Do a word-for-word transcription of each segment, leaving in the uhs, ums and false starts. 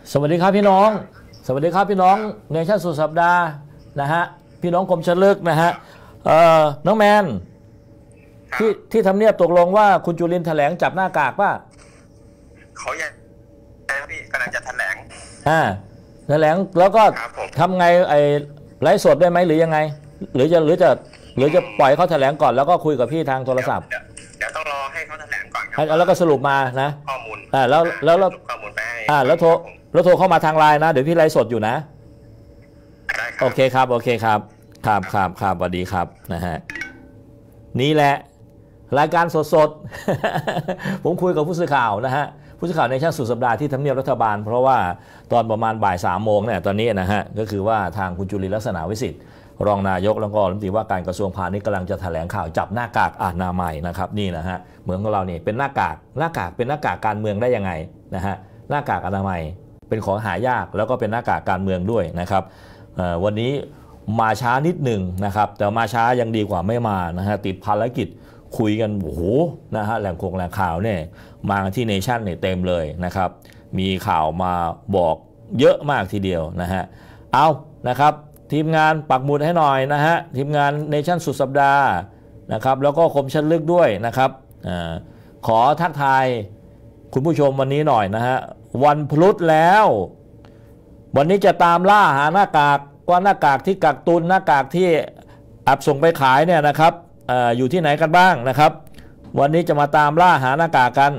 สวัสดีครับพี่น้องสวัสดีครับพี่น้องเนชั่นสุดสัปดาห์นะฮะพี่น้องคมชลึกนะฮะเอ่อน้องแมนที่ที่ทำเนียบตกลงว่าคุณจุลินทร์แถลงจับหน้ากากป่ะเขายังพี่กำลังจะแถลงอ่าแถลงแล้วก็ทำไงไอ้ไลฟ์สดได้ไหมหรือยังไงหรือจะหรือจะหรือจะปล่อยเขาแถลงก่อนแล้วก็คุยกับพี่ทางโทรศัพท์เดี๋ยวต้องรอให้เขาแถลงก่อนครับแล้วก็สรุปมานะข้อมูลอ่าแล้วแล้วแล้วข้อมูลไปให้อ่าแล้วโทรแล้วโทรเข้ามาทางไลน์นะเดี๋ยวพี่ไลฟ์สดอยู่นะโอเคครับโอเคครับครับครับครับสวัสดีครับนะฮะนี่แหละรายการสดๆผมคุยกับผู้สื่อข่าวนะฮะผู้สื่อข่าวในช่วงสุดสัปดาห์ที่ทำเนียบรัฐบาลเพราะว่าตอนประมาณบ่ายสามโมงเนี่ยตอนนี้นะฮะก็คือว่าทางคุณจุลินทร์ลักษณะวิสิทธิ์รองนายกแล้วก็รัฐมนตรีว่าการกระทรวงพาณิชย์กำลังจะแถลงข่าวจับหน้ากากอนามัยนะครับนี่นะฮะเหมือนของเราเนี่ยเป็นหน้ากากหน้ากากเป็นหน้ากากการเมืองได้ยังไงนะฮะหน้ากากอนามัยเป็นของหายากแล้วก็เป็นหน้ากากการเมืองด้วยนะครับวันนี้มาช้านิดหนึ่งนะครับแต่มาช้ายังดีกว่าไม่มานะฮะติดภารกิจคุยกันโอ้โหนะฮะแหล่งโคงแหล่งข่าวเนี่ยมาที่เนชั่นเนี่ยเต็มเลยนะครับมีข่าวมาบอกเยอะมากทีเดียวนะฮะเอานะครับทีมงานปักหมุดให้หน่อยนะฮะทีมงานเนชั่นสุดสัปดาห์นะครับแล้วก็คมชัดลึกด้วยนะครับอขอทักทายคุณผู้ชมวันนี้หน่อยนะฮะวันพลุแล้ววันนี้จะตามล่าหาหน้ากากว่าหน้ากากที่กักตุนหน้ากากที่อับส่งไปขายเนี่ยนะครับ อ, อยู่ที่ไหนกันบ้างนะครับวันนี้จะมาตามล่าหาหน้ากากกัน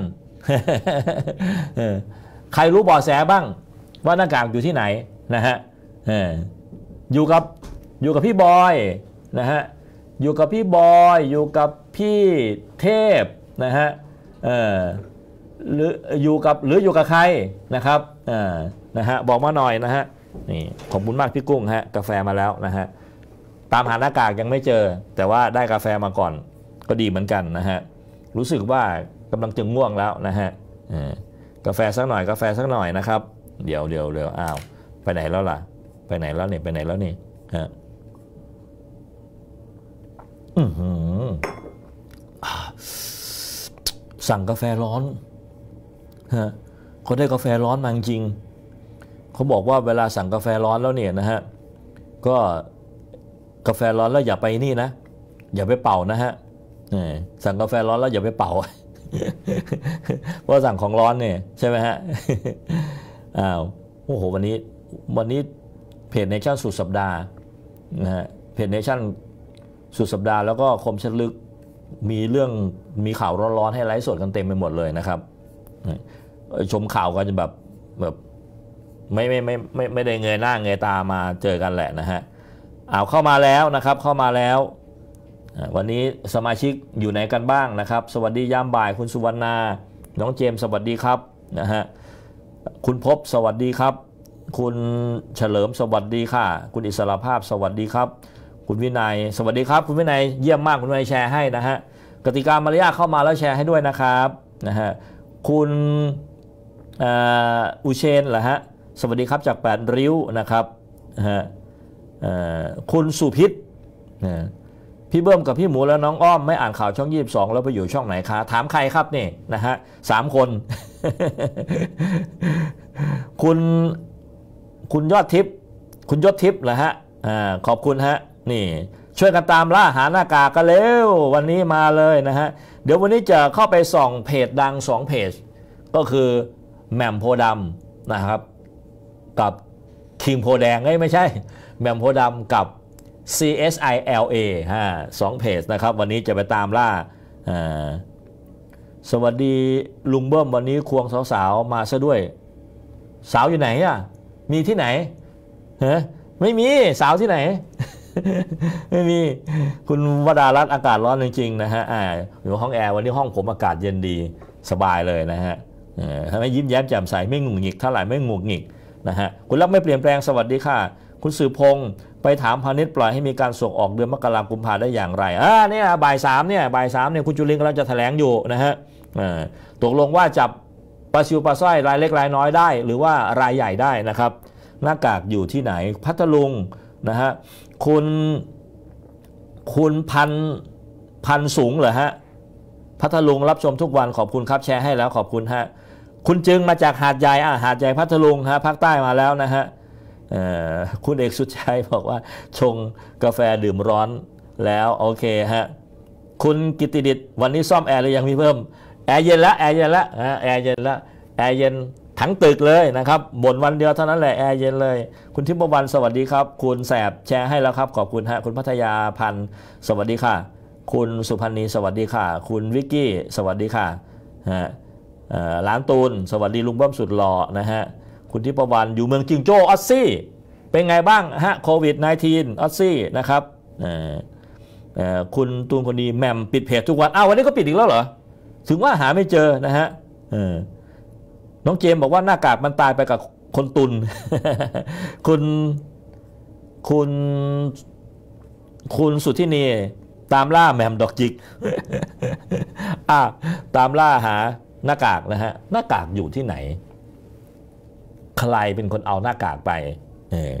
ใครรู้เบาะแสบ้างว่าหน้ากากอยู่ที่ไหนนะฮะอยู่กับอยู่กับพี่บอยนะฮะอยู่กับพี่บอยอยู่กับพี่เทพนะฮะหรืออยู่กับหรืออยู่กับใครนะครับนะฮะบอกมาหน่อยนะฮะนี่ขอบคุณมากพี่กุ้งฮะกาแฟมาแล้วนะฮะตามหาหน้ากากยังไม่เจอแต่ว่าได้กาแฟมาก่อนก็ดีเหมือนกันนะฮะรู้สึกว่ากำลังจะง่วงแล้วนะฮะกาแฟสักหน่อยกาแฟสักหน่อยนะครับเดี๋ยวเดี๋ยวเดี๋ยวอ้าวไปไหนแล้วล่ะไปไหนแล้วเนี่ยไปไหนแล้วนี่ฮะอือหือสั่งกาแฟร้อนฮะเขาได้กาแฟร้อนมาจริงเขาบอกว่าเวลาสั่งกาแฟร้อนแล้วเนี่ยนะฮะก็กาแฟร้อนแล้วอย่าไปนี่นะอย่าไปเป่านะฮะสั่งกาแฟร้อนแล้วอย่าไปเป่าเพราะสั่งของร้อนเนี่ยใช่ไหมฮะอ้าวโอ้โหวันนี้วันนี้เพจเนชั่นสุดสัปดาห์นะฮะเพจเนชั่นสุดสัปดาห์แล้วก็คมชัดลึกมีเรื่องมีข่าวร้อนๆให้ไลฟ์สดกันเต็มไปหมดเลยนะครับชมข่าวกันจะแบบแบบไม่ไม่ไม่ไม่ไม่ได้เงยหน้าเงยตามาเจอกันแหละนะฮะเอาเข้ามาแล้วนะครับเข้ามาแล้ววันนี้สมาชิกอยู่ไหนกันบ้างนะครับสวัสดียามบ่ายคุณสุวรรณาน้องเจมส์สวัสดีครับนะฮะคุณพบสวัสดีครับคุณเฉลิมสวัสดีค่ะคุณอิสระภาพสวัสดีครับคุณวินัยสวัสดีครับคุณวินัยเยี่ยมมากคุณวินัยแชร์ให้นะฮะกติกามารยาทเข้ามาแล้วแชร์ให้ด้วยนะครับนะฮะคุณอุเชนเหรอฮะสวัสดีครับจากแปดริ้วนะครับฮะคุณสุพิษพี่เบิ้มกับพี่หมูแล้วน้องอ้อมไม่อ่านข่าวช่องยี่สิบสองแล้วไปอยู่ช่องไหนคะถามใครครับนี่นะฮะสามคน คุณคุณยอดทิพย์คุณยศทิพย์เหรอฮะอ่าขอบคุณฮะนี่ช่วยกันตามล่าหาหน้ากากกันเร็ววันนี้มาเลยนะฮะเดี๋ยววันนี้จะเข้าไปส่องเพจดังสองเพจก็คือแหม่มโพดำนะครับกับคิงโพแดงไม่ใช่แหม่มโพดำกับ ซี เอส ไอ แอล เอ ฮะสองเพจนะครับวันนี้จะไปตามล่าสวัสดีลุงเบิ้มวันนี้ควงสาวๆมาซะด้วยสาวอยู่ไหนอ่ะมีที่ไหนฮะไม่มีสาวที่ไหน ไม่มีคุณวดารัตน์อากาศร้อนจริงๆนะฮะอ่าอยู่ห้องแอร์วันนี้ห้องผมอากาศเย็นดีสบายเลยนะฮะทำให้ยิ้มแย้มแจ่มใสไม่งุนงิกเท่าไหร่ไม่งุกงิกนะฮะคุณรักไม่เปลี่ยนแปลงสวัสดีค่ะคุณสือพงศ์ไปถามพาณิชย์ปล่อยให้มีการส่งออกเดือนมกราคมกุมภาได้อย่างไรอ่าเนี่ยบ่ายสามเนี่ยบ่ายสามเนี่ยคุณจุลินทร์กำลังจะแถลงอยู่นะฮะตกลงว่าจับปลาซิวปลาสร้อยรายเล็กรายน้อยได้หรือว่ารายใหญ่ได้นะครับหน้ากากอยู่ที่ไหนพัทลุงนะฮะคุณคุณพันพันสูงเหรอฮะพัทลุงรับชมทุกวันขอบคุณครับแชร์ให้แล้วขอบคุณฮะคุณจึงมาจากหาดใหญ่อ่ะหาดใหญ่พัทลุงฮะภาคใต้มาแล้วนะฮะคุณเอกสุชัยบอกว่าชงกาแฟดื่มร้อนแล้วโอเคฮะคุณกิติดิษฐ์วันนี้ซ่อมแอร์หรือยังมีเพิ่มแอร์เย็นแล้วแอร์เย็นแล้วแอร์เย็นแล้วแอร์เย็นทั้งตึกเลยนะครับบ่นวันเดียวเท่านั้นแหละแอร์เย็นเลยคุณทิพวรรณสวัสดีครับคุณแสบแชร์ให้แล้วครับขอบคุณฮะคุณพัทยาพันธ์สวัสดีค่ะคุณสุพันธ์นีสวัสดีค่ะคุณวิกกี้สวัสดีค่ะฮะร้านตูนสวัสดีลุงเบิ้มสุดหล่อนะฮะคุณทิพวรรณอยู่เมืองจิงโจ้ออสซี่เป็นไงบ้างฮะโควิด สิบเก้า ออสซี่นะครับคุณตูนคนดีแหม่มปิดเพจทุกวันอ้าววันนี้ก็ปิดอีกแล้วเหรอถึงว่าหาไม่เจอนะฮะน้องเจมบอกว่าหน้ากากมันตายไปกับคนตุน คุณคุณคุณสุทธินีตามล่าแหม่มดอกจิก อ่ะตามล่าหาหน้ากากนะฮะหน้ากากอยู่ที่ไหนใครเป็นคนเอาหน้ากากไปเออ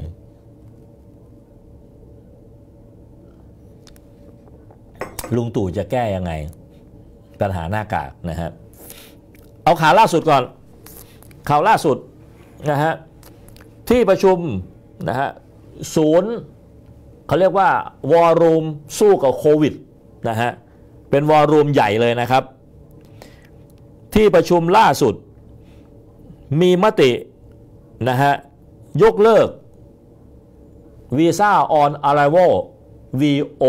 ลุงตู่จะแก้ยังไงปัญหาหน้ากากนะฮะเอาข่าวล่าสุดก่อนข่าวล่าสุดนะฮะที่ประชุมนะฮะศูนย์เขาเรียกว่าวอร์รูมสู้กับโควิดนะฮะเป็นวอร์รูมใหญ่เลยนะครับที่ประชุมล่าสุดมีมตินะฮะยกเลิกวีซ่า on arrival วี โอ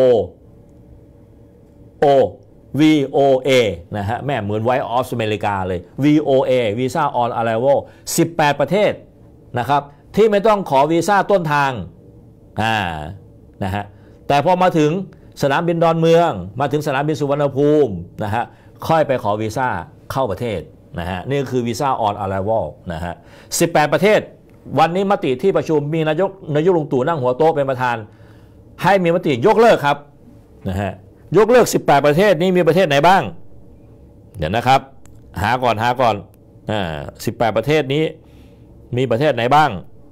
โอ วี โอ เอ นะฮะแม่เหมือนไว้ออสอเมริกาเลย วี โอ เอ วีซ่า on arrival สิบแปดประเทศนะครับที่ไม่ต้องขอวีซ่าต้นทางอ่านะฮะแต่พอมาถึงสนามบินดอนเมืองมาถึงสนามบินสุวรรณภูมินะฮะค่อยไปขอวีซ่าเข้าประเทศนะฮะนี่คือวีซ่า on arrival นะฮะสิบแปดประเทศวันนี้มติที่ประชุมมีนายกนายกลุงตู่นั่งหัวโต๊ะเป็นประธานให้มีมติยกเลิกครับนะฮะยกเลิกสิบแปดประเทศนี้มีประเทศไหนบ้างเดี๋ยวนะครับหาก่อนหาก่อนอ่าสิบแปดประเทศนี้มีประเทศไหนบ้าง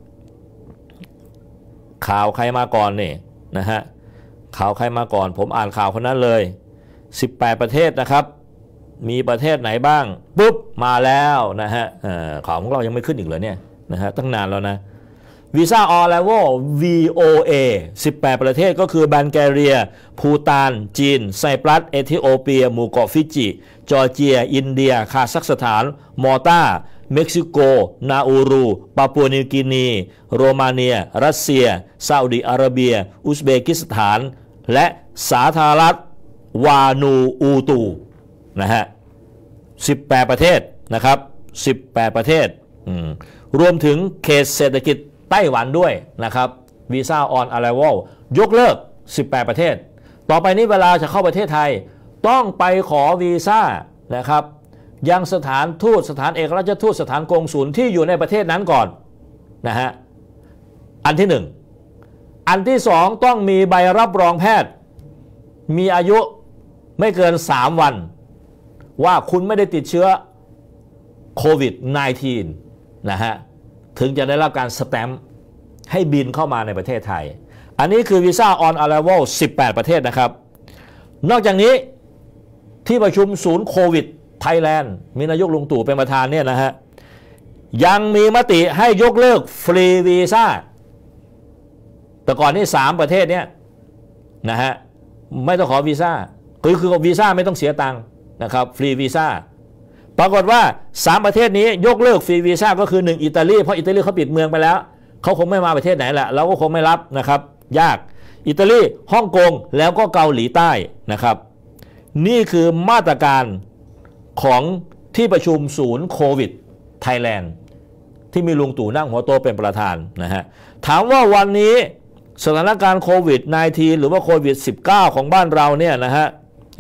ข่าวใครมาก่อนนี่นะฮะข่าวใครมาก่อนผมอ่านข่าวคนนั้นเลยสิบแปดประเทศนะครับมีประเทศไหนบ้างปุ๊บมาแล้วนะฮะข่าวของเรายังไม่ขึ้นอีกเลยเนี่ยนะฮะตั้งนานแล้วนะวีซ่าออนไลน์ วี โอ เอ สิบแปดประเทศก็คือบัลแกเรียภูฏานจีนไซปรัสเอธิโอเปียหมู่เกาะฟิจิจอร์เจียอินเดียคาซัคสถานมอลตาเม็กซิโกนาอูรูปาปัวนิวกินีโรมาเนียรัสเซียซาอุดิอาระเบียอุซเบกิสถานและสาธารณรัฐวานูอูตูนะฮะสิบแปดประเทศนะครับสิบแปดประเทศรวมถึงเขตเศรษฐกิจไต้หวันด้วยนะครับวีซ่า on arrival ยกเลิกสิบแปดประเทศต่อไปนี้เวลาจะเข้าประเทศไทยต้องไปขอวีซ่านะครับยังสถานทูตสถานเอกราชทูตสถานกงสุลที่อยู่ในประเทศนั้นก่อนนะฮะอันที่หนึ่งอันที่สองต้องมีใบรับรองแพทย์มีอายุไม่เกินสามวันว่าคุณไม่ได้ติดเชื้อโควิด สิบเก้า นะฮะถึงจะได้รับการสแตมป์ให้บินเข้ามาในประเทศไทยอันนี้คือวีซ่า on arrival สิบแปดประเทศนะครับนอกจากนี้ที่ประชุมศูนย์โควิดไทยแลนด์มีนายกลุงตู่เป็นประธานเนี่ยนะฮะยังมีมติให้ยกเลิกฟรีวีซ่าแต่ก่อนนี่สามประเทศเนี่ยนะฮะไม่ต้องขอวีซ่าคือคือวีซ่าไม่ต้องเสียตังค์นะครับฟรีวีซ่าปรากฏว่าสามประเทศนี้ยกเลิกฟรีวีซ่าก็คือหนึ่งอิตาลีเพราะอิตาลีเขาปิดเมืองไปแล้วเขาคงไม่มาประเทศไหนแหละเราก็คงไม่รับนะครับยากอิตาลีฮ่องกงแล้วก็เกาหลีใต้นะครับนี่คือมาตรการของที่ประชุมศูนย์โควิดไทยแลนด์ที่มีลุงตู่นั่งหัวโตเป็นประธานนะฮะถามว่าวันนี้สถานการณ์โควิด สิบเก้า หรือว่าโควิด สิบเก้า ของบ้านเราเนี่ยนะฮะ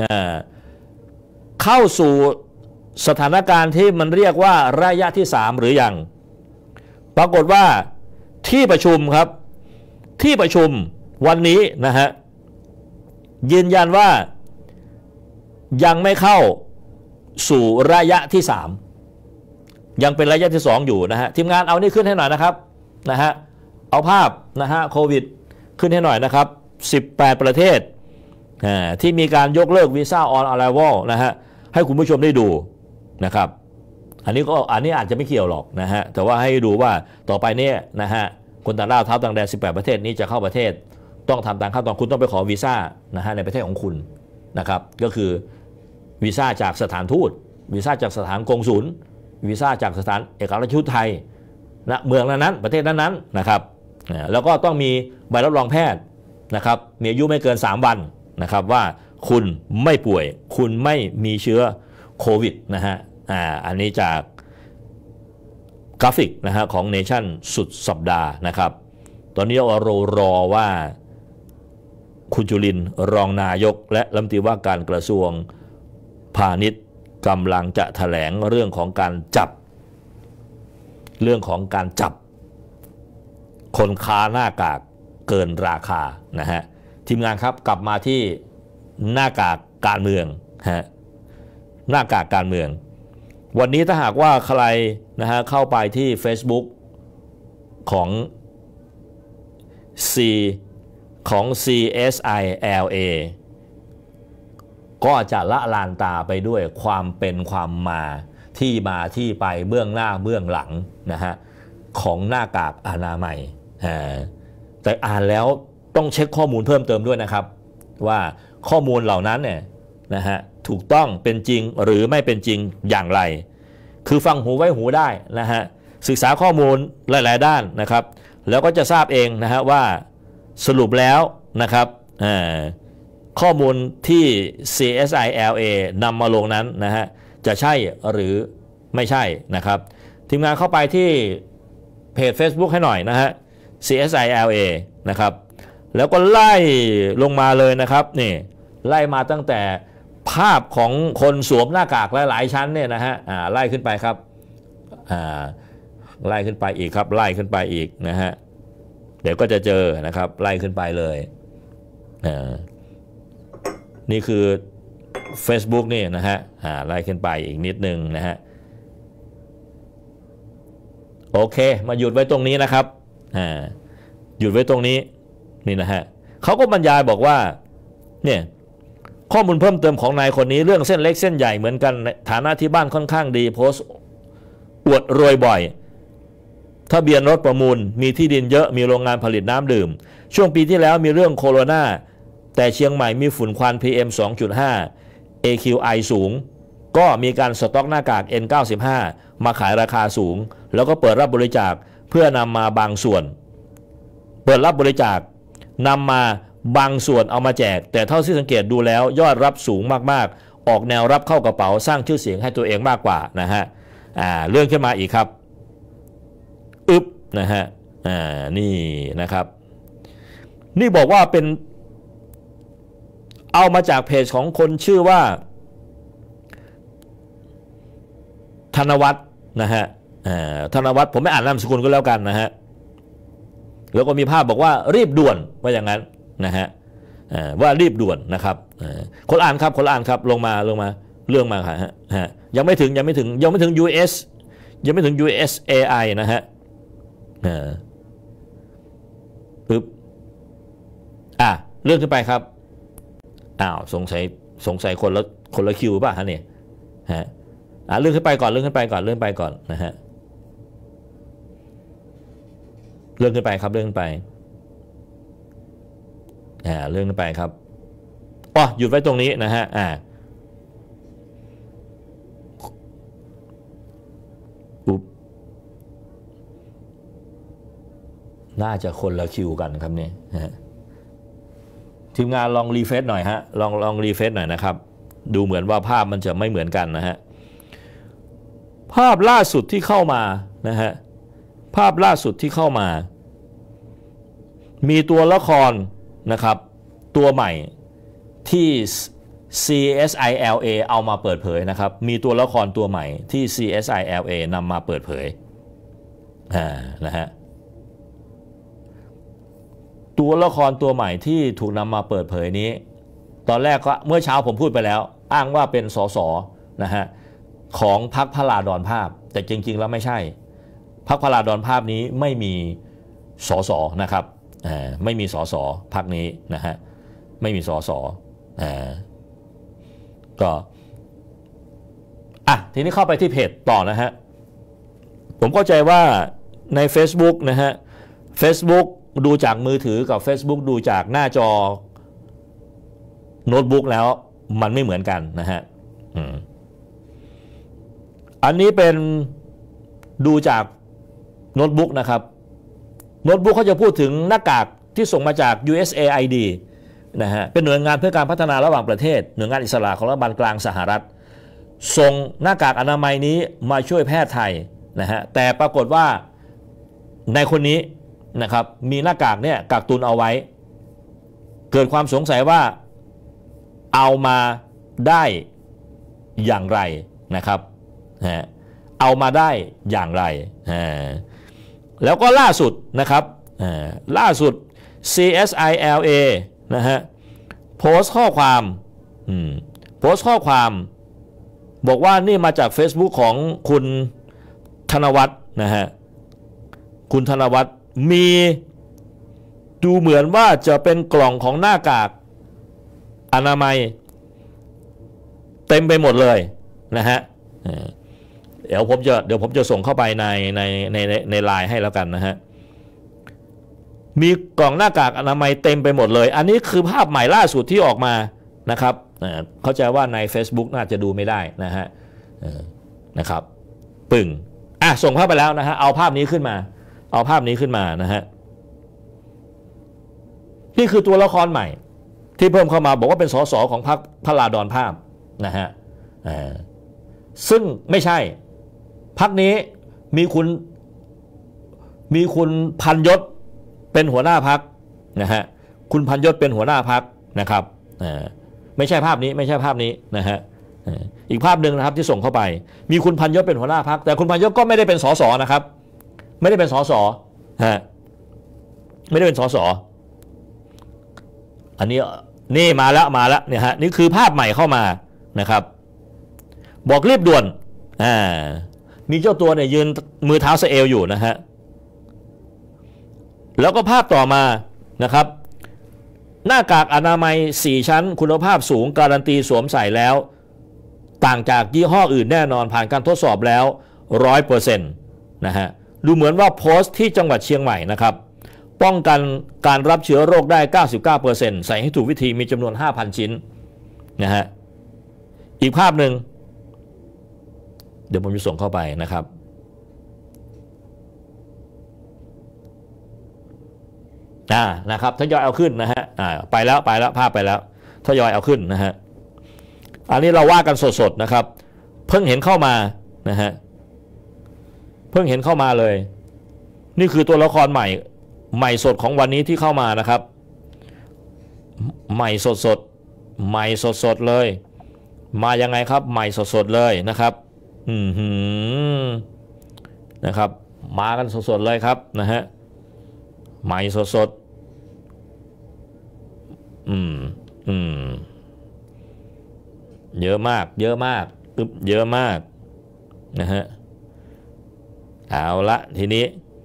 เข้าสู่สถานการณ์ที่มันเรียกว่าระยะที่สามหรือยังปรากฏว่าที่ประชุมครับที่ประชุมวันนี้นะฮะยืนยันว่ายังไม่เข้าสู่ระยะที่สามยังเป็นระยะที่สองอยู่นะฮะทีมงานเอานี่ขึ้นให้หน่อยนะครับนะฮะเอาภาพนะฮะโควิดขึ้นให้หน่อยนะครับสิบแปดประเทศที่มีการยกเลิกวีซ่า on arrival นะฮะให้คุณผู้ชมได้ดูนะครับอันนี้ก็อันนี้อาจจะไม่เกี่ยวหรอกนะฮะแต่ว่าให้ดูว่าต่อไปเนี่ยนะฮะคนต่างด้าวเท้าต่างแดนสิบแปดประเทศนี้จะเข้าประเทศต้องทำตามขั้นตอนคุณต้องไปขอวีซ่านะฮะในประเทศของคุณนะครับก็คือวีซ่าจากสถานทูตวีซ่าจากสถานกงสุลวีซ่าจากสถานเอกอัครราชทูตไทยณเมืองนั้นๆประเทศนั้นๆนะครับแล้วก็ต้องมีใบรับรองแพทย์นะครับมีอายุไม่เกินสามวันนะครับว่าคุณไม่ป่วยคุณไม่มีเชื้อโควิดนะฮะอ่าอันนี้จากกราฟิกนะฮะของเนชั่นสุดสัปดาห์นะครับตอนนี้เรารอว่าคุณจุลินทร์รองนายกและรัฐมนตรีว่าการกระทรวงพาณิชย์กำลังจะแถลงเรื่องของการจับเรื่องของการจับคนค้าหน้ากากเกินราคานะฮะทีมงานครับกลับมาที่หน้ากากการเมืองฮะหน้ากากการเมืองวันนี้ถ้าหากว่าใครนะฮะเข้าไปที่ Facebook ของ C ของ ซี เอส ไอ แอล เอ ก็จะละลานตาไปด้วยความเป็นความมาที่มาที่ไปเบื้องหน้าเบื้องหลังนะฮะของหน้ากากอนามัยแต่อ่านแล้วต้องเช็คข้อมูลเพิ่มเติมด้วยนะครับว่าข้อมูลเหล่านั้นเนี่ยนะฮะถูกต้องเป็นจริงหรือไม่เป็นจริงอย่างไรคือฟังหูไว้หูได้นะฮะศึกษาข้อมูลหลายๆด้านนะครับแล้วก็จะทราบเองนะฮะว่าสรุปแล้วนะครับข้อมูลที่ ซี เอส ไอ แอล เอ นำมาลงนั้นนะฮะจะใช่หรือไม่ใช่นะครับทีมงานเข้าไปที่เพจ Facebook ให้หน่อยนะฮะ ซี เอส ไอ แอล เอ นะครับแล้วก็ไล่ลงมาเลยนะครับนี่ไล่มาตั้งแต่ภาพของคนสวมหน้ากากหลายๆชั้นเนี่ยนะฮะอ่าไล่ขึ้นไปครับอ่าไล่ขึ้นไปอีกครับไล่ขึ้นไปอีกนะฮะเดี๋ยวก็จะเจอนะครับไล่ขึ้นไปเลยอ่านี่คือ Facebook นี่นะฮะอ่าไล่ขึ้นไปอีกนิดนึงนะฮะโอเคมาหยุดไว้ตรงนี้นะครับอ่าหยุดไว้ตรงนี้นี่นะฮะเขาก็บรรยายบอกว่าเนี่ยข้อมูลเพิ่มเติมของนายคนนี้เรื่องเส้นเล็กเส้นใหญ่เหมือนกันฐานะที่บ้านค่อนข้างดีโพสต์อวดรวยบ่อยทะเบียนรถประมูลมีที่ดินเยอะมีโรงงานผลิตน้ำดื่มช่วงปีที่แล้วมีเรื่องโควิดแต่เชียงใหม่มีฝุ่นควัน พี เอ็ม สองจุดห้า เอ คิว ไอ สูงก็มีการสต็อกหน้ากาก เอ็น เก้าสิบห้า มาขายราคาสูงแล้วก็เปิดรับบริจาคเพื่อนำมาบางส่วนเปิดรับบริจาคนำมาบางส่วนเอามาแจกแต่เท่าที่สังเกตดูแล้วยอดรับสูงมากๆออกแนวรับเข้ากระเป๋าสร้างชื่อเสียงให้ตัวเองมากกว่านะฮะอ่าเรื่องขึ้นมาอีกครับอึ๊บนะฮะอ่านี่นะครับนี่บอกว่าเป็นเอามาจากเพจของคนชื่อว่าธนวัฒน์นะฮะอ่าธนวัฒน์ผมไม่อ่านนามสกุลก็แล้วกันนะฮะแล้วก็มีภาพบอกว่ารีบด่วนว่าอย่างนั้นนะฮะว่ารีบด่วนนะครับคนอ่านครับคนอ่านครับลงมาลงมาเรื่องมาฮะยังไม่ถึงยังไม่ถึงยังไม่ถึง ยู เอส ยังไม่ถึง ยู เอส เอ ไอ นะฮะปึ๊บอ่ะเลื่อนขึ้นไปครับอ้าวสงสัยสงสัยคนละคนละคิวป่ะฮะเนี่ยฮะอ่ะเลื่อนขึ้นไปก่อนเลื่อนขึ้นไปก่อนเลื่อนไปก่อนนะฮะเลื่อนขึ้นไปครับเลื่อนขึ้นไปอ่าเลื่อนขึ้นไปครับอ๋อหยุดไว้ตรงนี้นะฮะอ่าอุ๊บน่าจะคนละคิวกันครับเนี่ยฮะทีมงานลองรีเฟรชหน่อยฮะลองลองรีเฟรชหน่อยนะครับดูเหมือนว่าภาพมันจะไม่เหมือนกันนะฮะภาพล่าสุดที่เข้ามานะฮะภาพล่าสุดที่เข้ามามีตัวละครนะครับตัวใหม่ที่ ซี เอส ไอ แอล เอ เอามาเปิดเผยนะครับมีตัวละครตัวใหม่ที่ ซี เอส ไอ แอล เอ นำมาเปิดเผยอ่านะฮะตัวละครตัวใหม่ที่ถูกนำมาเปิดเผยนี้ตอนแรกก็เมื่อเช้าผมพูดไปแล้วอ้างว่าเป็นสสนะฮะของพรรคพลาดอนภาพแต่จริงๆแล้วไม่ใช่พรรคพลาดอนภาพนี้ไม่มีสสนะครับไม่มีสสพรรคนี้นะฮะไม่มีสสก็อ่ะทีนี้เข้าไปที่เพจต่อนะฮะผมเข้าใจว่าใน Facebook นะฮะ Facebook ดูจากมือถือกับ Facebook ดูจากหน้าจอโน้ตบุ๊กแล้วมันไม่เหมือนกันนะฮะอันนี้เป็นดูจากโน้ตบุ๊กนะครับโน้ตบุ๊กเขาจะพูดถึงหน้ากากที่ส่งมาจาก ยู เอส เอ ไอ ดี นะฮะเป็นหน่วยงานเพื่อการพัฒนาระหว่างประเทศหน่วยงานอิสระของรัฐบาลกลางสหรัฐส่งหน้ากากอนามัยนี้มาช่วยแพทย์ไทยนะฮะแต่ปรากฏว่าในคนนี้นะครับมีหน้ากากเนี่ยกักตุนเอาไว้เกิดความสงสัยว่าเอามาได้อย่างไรนะครับเอามาได้อย่างไรแล้วก็ล่าสุดนะครับล่าสุด ซี เอส ไอ แอล เอ นะฮะโพสต์ข้อความโพสต์ข้อความบอกว่านี่มาจาก Facebook ของคุณธนวัฒน์นะฮะคุณธนวัฒน์มีดูเหมือนว่าจะเป็นกล่องของหน้ากากอนามัยเต็มไปหมดเลยนะฮะเดี๋ยวผมจะเดี๋ยวผมจะส่งเข้าไปในในในในไลน์ให้แล้วกันนะฮะมีกล่องหน้ากากอนามัยเต็มไปหมดเลยอันนี้คือภาพใหม่ล่าสุดที่ออกมานะครับเข้าใจว่าใน Facebook น่าจะดูไม่ได้นะฮะนะครับปึ่งอ่ะส่งเข้าไปแล้วนะฮะเอาภาพนี้ขึ้นมาเอาภาพนี้ขึ้นมานะฮะนี่คือตัวละครใหม่ที่เพิ่มเข้ามาบอกว่าเป็นสสของพรรคพลาดอนภาพนะฮะซึ่งไม่ใช่พรรคนี้มีคุณมีคุณพันยศเป็นหัวหน้าพรรคนะฮะคุณพันยศเป็นหัวหน้าพรรคนะครับไม่ใช่ภาพนี้ไม่ใช่ภาพนี้นะฮะอีกภาพหนึ่งนะครับที่ส่งเข้าไปมีคุณพันยศเป็นหัวหน้าพรรคแต่คุณพันยศก็ไม่ได้เป็นสสนะครับไม่ได้เป็นสสฮะไม่ได้เป็นสสอันนี้นี่มาแล้วมาแล้วเนี่ยฮะนี่คือภาพใหม่เข้ามานะครับบอกรีบด่วนอ่ามีเจ้าตัวเนี่ยยืนมือเท้าสะเอวอยู่นะฮะแล้วก็ภาพต่อมานะครับหน้ากากอนามัยสี่ชั้นคุณภาพสูงการันตีสวมใส่แล้วต่างจากยี่ห้ออื่นแน่นอนผ่านการทดสอบแล้ว ร้อยเปอร์เซ็นต์ นะฮะดูเหมือนว่าโพสต์ที่จังหวัดเชียงใหม่นะครับป้องกันการรับเชื้อโรคได้ เก้าสิบเก้าเปอร์เซ็นต์ ใส่ให้ถูกวิธีมีจำนวน ห้าพัน ชิ้นนะฮะอีกภาพหนึ่งเดี๋ยวผมจะส่งเข้าไปนะครับอ่านะครับทยอยเอาขึ้นนะฮะอ่าไปแล้วไปแล้วภาพไปแล้วทยอยเอาขึ้นนะฮะอันนี้เราว่ากันสดๆนะครับเพิ่งเห็นเข้ามานะฮะเพิ่งเห็นเข้ามาเลยนี่คือตัวละครใหม่ใหม่สดของวันนี้ที่เข้ามานะครับใหม่สดสดใหม่สดสดเลยมายังไงครับใหม่สดสดเลยนะครับอืมหืมนะครับมากันสดสดเลยครับนะฮะใหม่สดสดอืมอืมเยอะมากเยอะมากอึบเยอะมากนะฮะเอาละทีนี้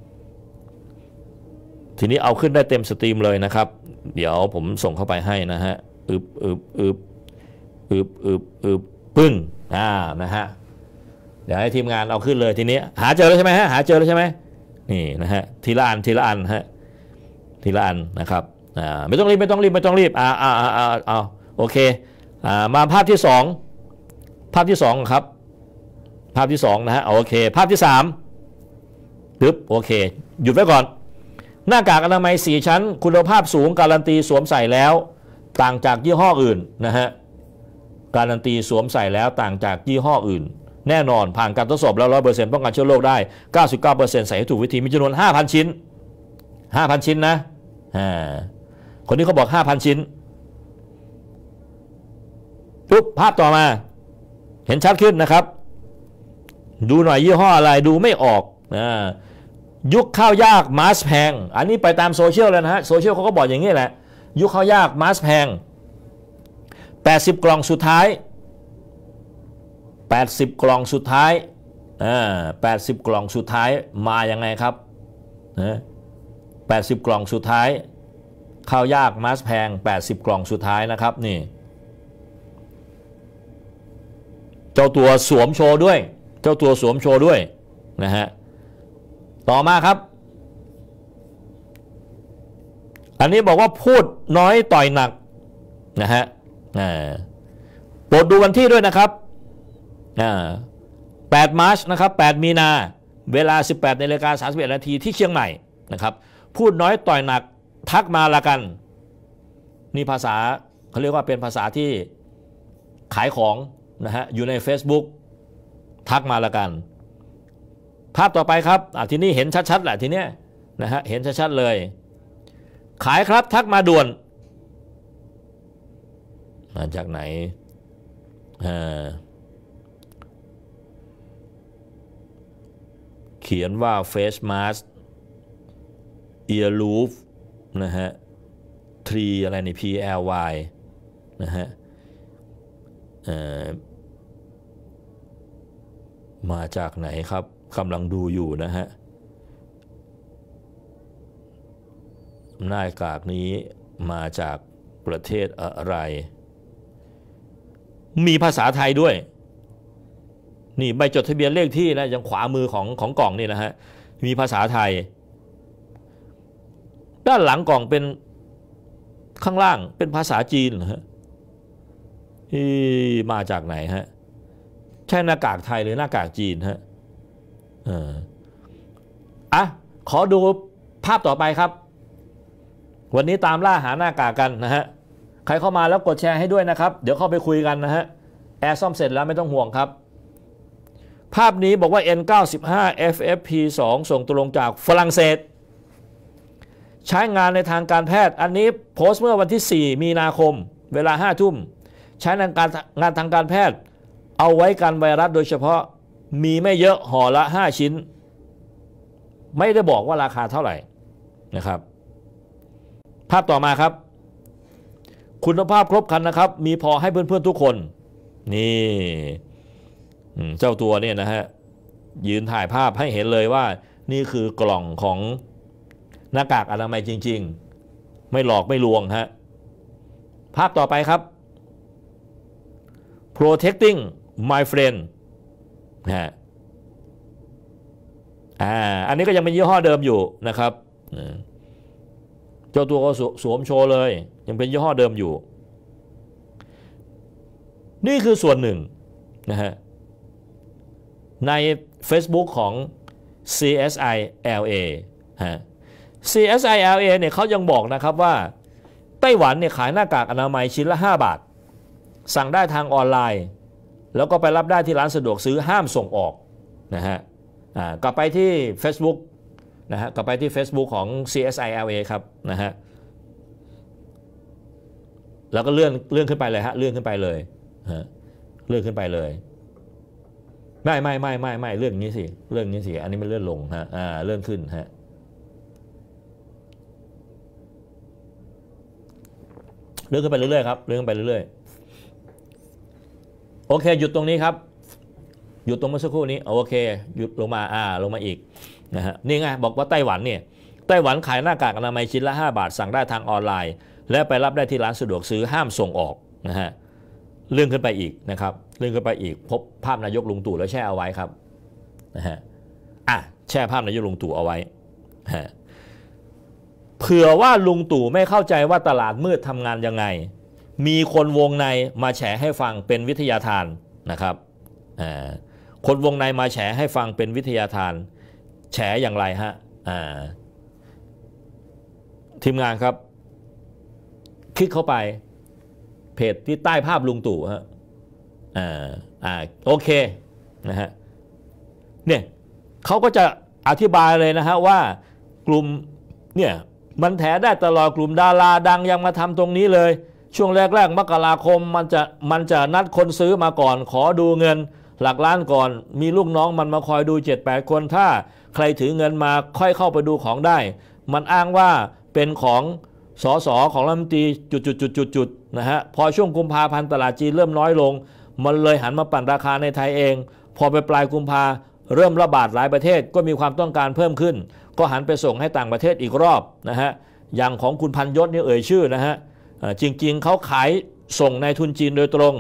ทีนี้เอาขึ้นได้เต็มสตรีมเลยนะครับเดี๋ยวผมส่งเข้าไปให้นะฮะอึบอึบอึบอึบอึบอึบปึ้งอ่านะฮะเดี๋ยวให้ทีมงานเอาขึ้นเลยทีนี้หาเจอแล้วใช่ไหมฮะหาเจอแล้วใช่ไหมนี่นะฮะทีละอันทีละอันฮะทีละอันนะครับอ่าไม่ต้องรีบไม่ต้องรีบไม่ต้องรีบอ่าอ่าอ่าอ่าอ่าโอเคอ่ามาภาพที่สองภาพที่สองครับภาพที่สองนะฮะโอเคภาพที่สามปึ๊บโอเคหยุดไว้ก่อนหน้ากากอนามัยสี่ชั้นคุณภาพสูงการันตีสวมใส่แล้วต่างจากยี่ห้ออื่นนะฮะการันตีสวมใส่แล้วต่างจากยี่ห้ออื่นแน่นอนผ่านการทดสอบแล้ว ร้อยเปอร์เซ็นต์ ป้องกันเชื้อโรคได้ เก้าสิบเก้าเปอร์เซ็นต์ ใส่ให้ถูกวิธีมีจำนวน ห้าพัน ชิ้น ห้าพัน ชิ้นนะอ่าคนนี้เขาบอก ห้าพัน ชิ้นปุ๊บภาพต่อมาเห็นชัดขึ้นนะครับดูหน่อยยี่ห้ออะไรดูไม่ออกอ่ายุคข้าวยากมาสแพงอันนี้ไปตามโซเชียลเลยนะฮะโซเชียลเขาก็บอกอย่างนี้แหละยุคข้าวยากมาสแพงแปดสิบกล่องสุดท้ายแปดสิบกล่องสุดท้ายอ่าแปดสิบกล่องสุดท้ายมายังไงครับนะแปดสิบกล่องสุดท้ายข้าวยากมาสแพงแปดสิบกล่องสุดท้ายนะครับนี่เจ้าตัวสวมโชว์ด้วยเจ้าตัวสวมโชว์ด้วยนะฮะต่อมาครับอันนี้บอกว่าพูดน้อยต่อยหนักนะฮะโปรดดูวันที่ด้วยนะครับแปดมาร์ชนะครับแปดมีนาเวลา สิบแปดนาฬิกาสามสิบเอ็ดนาทีที่เชียงใหม่นะครับพูดน้อยต่อยหนักทักมาละกันนี่ภาษาเขาเรียกว่าเป็นภาษาที่ขายของนะฮะอยู่ใน Facebook ทักมาละกันภาพต่อไปครับทีนี้เห็นชัดๆแหละทีเนี้ยนะฮะเห็นชัดๆเลยขายครับทักมาด่วนมาจากไหนเขียนว่า Face Mask Ear Loop นะฮะทรีอะไรใน พี แอล วาย นะฮะมาจากไหนครับกำลังดูอยู่นะฮะหน้ากากนี้มาจากประเทศอะไรมีภาษาไทยด้วยนี่ใบจดทะเบียนเลขที่นะยังขวามือของของกล่องนี่นะฮะมีภาษาไทยด้านหลังกล่องเป็นข้างล่างเป็นภาษาจีนเหรอฮะมาจากไหนฮะใช่หน้ากากไทยหรือหน้ากากจีนฮะเอออ่ะขอดูภาพต่อไปครับวันนี้ตามล่าหาหน้ากากกันนะฮะใครเข้ามาแล้วกดแชร์ให้ด้วยนะครับเดี๋ยวเข้าไปคุยกันนะฮะแอร์ซ่อมเสร็จแล้วไม่ต้องห่วงครับภาพนี้บอกว่า เอ็น เก้าสิบห้า เอฟ เอฟ พี สอง ส่งตรงจากฝรั่งเศสใช้งานในทางการแพทย์อันนี้โพสต์เมื่อวันที่สี่มีนาคมเวลาห้าทุ่มใช้ในการงานทางการแพทย์เอาไว้กันไวรัสโดยเฉพาะมีไม่เยอะห่อละห้าชิ้นไม่ได้บอกว่าราคาเท่าไหร่นะครับภาพต่อมาครับคุณภาพครบครันนะครับมีพอให้เพื่อนๆทุกคนนี่เจ้าตัวเนี่ยนะฮะยืนถ่ายภาพให้เห็นเลยว่านี่คือกล่องของหน้ากากอนามัยจริงๆไม่หลอกไม่ลวงฮะภาพต่อไปครับ protecting my friend ฮะอ่าอันนี้ก็ยังเป็นยี่ห้อเดิมอยู่นะครับเจ้าตัวก็สวมโชว์เลยยังเป็นยี่ห้อเดิมอยู่นี่คือส่วนหนึ่งนะฮะใน Facebook ของ ซี เอส ไอ แอล เอ ฮะ ซี เอส ไอ แอล เอ เนี่ยเขายังบอกนะครับว่าไต้หวันเนี่ยขายหน้ากากอนามัยชิ้นละห้าบาทสั่งได้ทางออนไลน์แล้วก็ไปรับได้ที่ร้านสะดวกซื้อห้ามส่งออกนะฮะอ่ากลับไปที่ Facebook นะฮะกลับไปที่ Facebook ของ ซี เอส ไอ แอล เอ ครับนะฮะแล้วก็เลื่อนเลื่อนขึ้นไปเลยฮะเลื่อนขึ้นไปเลยฮะเลื่อนขึ้นไปเลยไม่ไม่ไม่ไม่ไม่เลื่อนอย่างนี้สิเลื่อนอย่างนี้สิอันนี้มันเลื่อนลงฮะอ่าเลื่อนขึ้นฮะเลื่อนขึ้นไปเรื่อยๆครับเลื่อนขึ้นไปเรื่อยๆโอเคหยุดตรงนี้ครับหยุดตรงเมื่อสักครู่นี้โอเคหยุดลงมาอ่าลงมาอีกนะฮะนี่ไงบอกว่าไต้หวันเนี่ยไต้หวันขายหน้ากากอนามัยชิ้นละห้าบาทสั่งได้ทางออนไลน์และไปรับได้ที่ร้านสะดวกซื้อห้ามส่งออกนะฮะเลื่อนขึ้นไปอีกนะครับเลื่อนขึ้นไปอีกพบภาพนายกลุงตู่แล้วแช่เอาไว้ครับนะฮะอ่ะแช่ภาพนายกลุงตู่เอาไว้ฮะเผื่อว่าลุงตู่ไม่เข้าใจว่าตลาดมืดทำงานยังไงมีคนวงในมาแฉให้ฟังเป็นวิทยาทานนะครับอ่าคนวงในมาแฉให้ฟังเป็นวิทยาทานแฉอย่างไรฮะอ่าทีมงานครับคลิกเข้าไปเพจที่ใต้ภาพลุงตู่ฮะอ่าอ่าโอเคนะฮะเนี่ยเขาก็จะอธิบายเลยนะฮะว่ากลุ่มเนี่ยมันแถได้ตลอดกลุ่มดาราดังยังมาทำตรงนี้เลยช่วงแรกๆมกราคมมันจะมันจะนัดคนซื้อมาก่อนขอดูเงินหลักล้านก่อนมีลูกน้องมันมาคอยดู เจ็ดแปด คนถ้าใครถือเงินมาค่อยเข้าไปดูของได้มันอ้างว่าเป็นของสสของรัฐมนตรีจุดๆๆๆนะฮะพอช่วงกุมภาพันธ์ตลาดจีนเริ่มน้อยลงมันเลยหันมาปั่นราคาในไทยเองพอไปปลายกุมภาเริ่มระบาดหลายประเทศก็มีความต้องการเพิ่มขึ้นก็หันไปส่งให้ต่างประเทศอีกรอบนะฮะอย่างของคุณพันยศนี่เอ่ยชื่อนะฮะจริงๆเขาขายส่งในทุนจีนโดยตรง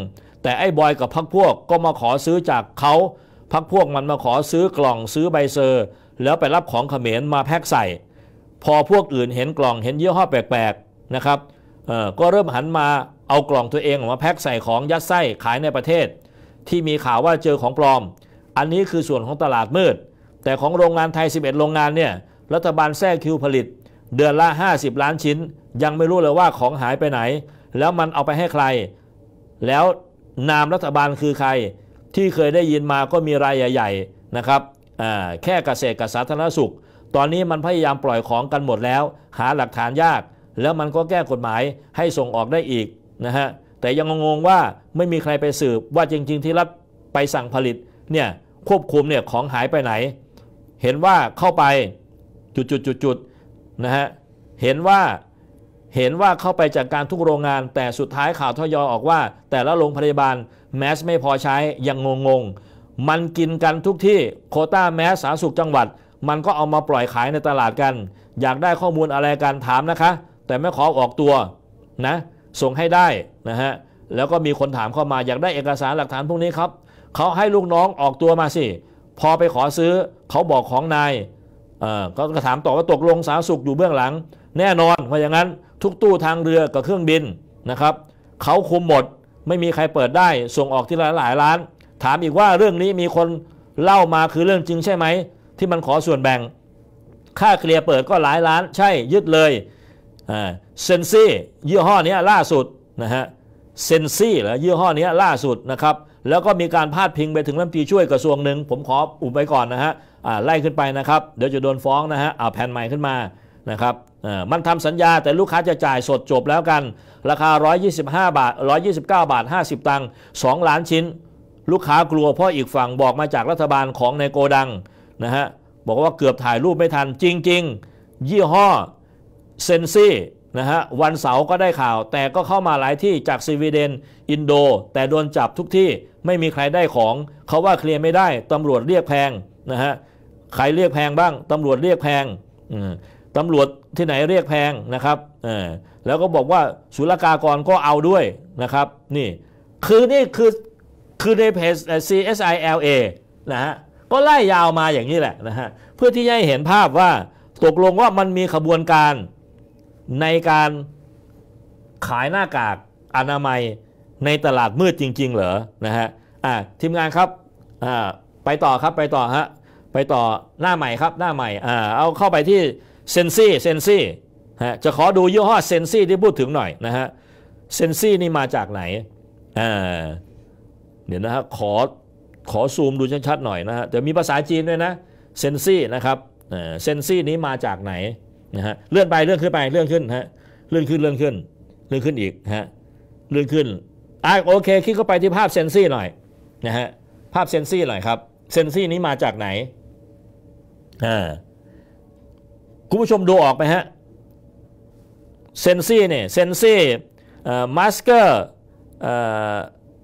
แต่ไอ้บอยกับพรรคพวกก็มาขอซื้อจากเขาพรรคพวกมันมาขอซื้อกล่องซื้อใบเซอร์แล้วไปรับของเขมรมาแพ็คใส่พอพวกอื่นเห็นกล่องเห็นยี่ห้อแปลกๆนะครับเอ่อก็เริ่มหันมาเอากล่องตัวเองมาแพ็คใส่ของยัดไส้ขายในประเทศที่มีข่าวว่าเจอของปลอมอันนี้คือส่วนของตลาดมืดแต่ของโรงงานไทยสิบเอ็ดโรงงานเนี่ยรัฐบาลแทรกคิวผลิตเดือนละห้าสิบล้านชิ้นยังไม่รู้เลยว่าของหายไปไหนแล้วมันเอาไปให้ใครแล้วนามรัฐบาลคือใครที่เคยได้ยินมาก็มีรายใหญ่ๆนะครับแค่เกษตรกับสาธารณสุขตอนนี้มันพยายามปล่อยของกันหมดแล้วหาหลักฐานยากแล้วมันก็แก้กฎหมายให้ส่งออกได้อีกนะฮะแต่ยังงงว่าไม่มีใครไปสืบว่าจริงๆที่รัฐไปสั่งผลิตเนี่ยควบคุมเนี่ยของหายไปไหนเห็นว่าเข้าไปจุดๆๆนะฮะเห็นว่าเห็นว่าเข้าไปจากการทุกโรงงานแต่สุดท้ายข่าวทยอยออกว่าแต่ละโรงพยาบาลแมสไม่พอใช้ยังงงๆมันกินกันทุกที่โควต้าแมสสาธารณสุขจังหวัดมันก็เอามาปล่อยขายในตลาดกันอยากได้ข้อมูลอะไรกันถามนะคะแต่ไม่ขอออกตัวนะส่งให้ได้นะฮะแล้วก็มีคนถามเข้ามาอยากได้เอกสารหลักฐานพวกนี้ครับเขาให้ลูกน้องออกตัวมาสิพอไปขอซื้อเขาบอกของนายเอ่อก็ถามต่อว่าตกลงสาธารณสุขอยู่เบื้องหลังแน่นอนเพราะอย่างนั้นทุกตู้ทางเรือกับเครื่องบินนะครับเขาคุมหมดไม่มีใครเปิดได้ส่งออกที่หลายหลายล้านถามอีกว่าเรื่องนี้มีคนเล่ามาคือเรื่องจริงใช่ไหมที่มันขอส่วนแบ่งค่าเคลียร์เปิดก็หลายล้านใช่ยึดเลยเซนซี่ยี่ห้อนี้ล่าสุดนะฮะเซนซี่หรือยี่ห้อนี้ล่าสุดนะครับแล้วก็มีการพาดพิงไปถึงรัฐมนตรีช่วยกระทรวงหนึ่งผมขออุบไว้ก่อนนะฮะไล่ขึ้นไปนะครับเดี๋ยวจะโดนฟ้องนะฮะเอาแผ่นใหม่ขึ้นมานะครับมันทำสัญญาแต่ลูกค้าจะจ่ายสดจบแล้วกันราคาหนึ่งร้อยยี่สิบห้าบาทหนึ่งร้อยยี่สิบเก้าบาทห้าสิบตังค์สองล้านชิ้นลูกค้ากลัวเพราะอีกฝั่งบอกมาจากรัฐบาลของในโกดังนะฮะบอกว่าเกือบถ่ายรูปไม่ทันจริงๆยี่ห้อเซนซี่นะฮะวันเสาร์ก็ได้ข่าวแต่ก็เข้ามาหลายที่จากสวีเดนอินโดแต่โดนจับทุกที่ไม่มีใครได้ของเขาว่าเคลียร์ไม่ได้ตำรวจเรียกแพงนะฮะใครเรียกแพงบ้างตำรวจเรียกแพงตำรวจที่ไหนเรียกแพงนะครับแล้วก็บอกว่าศุลกากรก็เอาด้วยนะครับนี่คือนี่คือคือในเพจ ซี เอส ไอ แอล เอ นะฮะก็ไล่ยาวมาอย่างนี้แหละนะฮะเพื่อที่จะให้เห็นภาพว่าตกลงว่ามันมีขบวนการในการขายหน้ากากอนามัยในตลาดมืดจริงๆเหรอนะฮะอ่าทีมงานครับอ่าไปต่อครับไปต่อฮะไปต่อหน้าใหม่ครับหน้าใหม่อ่าเอาเข้าไปที่เซนซี่เซนซี่ฮะจะขอดูยี่ห้อเซนซี่ที่พูดถึงหน่อยนะฮะเซนซี่นี่มาจากไหนอ่าเดี๋ยวนะฮะขอขอซูมดูชัดๆหน่อยนะฮะแต่มีภาษาจีนด้วยนะเซนซี่นะครับเซนซี่นี้มาจากไหนนะฮะเลื่อนไปเลื่อนขึ้นไปเลื่อนขึ้นฮะเลื่อนขึ้นเลื่อนขึ้นเลื่อนขึ้นอีกฮะเลื่อนขึ้นอ่ะโอเคคลิกเข้าไปที่ภาพเซนซี่หน่อยนะฮะภาพเซนซี่หน่อยครับเซนซี่นี้มาจากไหนอ่าคุณผู้ชมดูออกไหมฮะเซนซี่เนี่ยเซนซี่เอ่อมาสเกอร์เอ่อ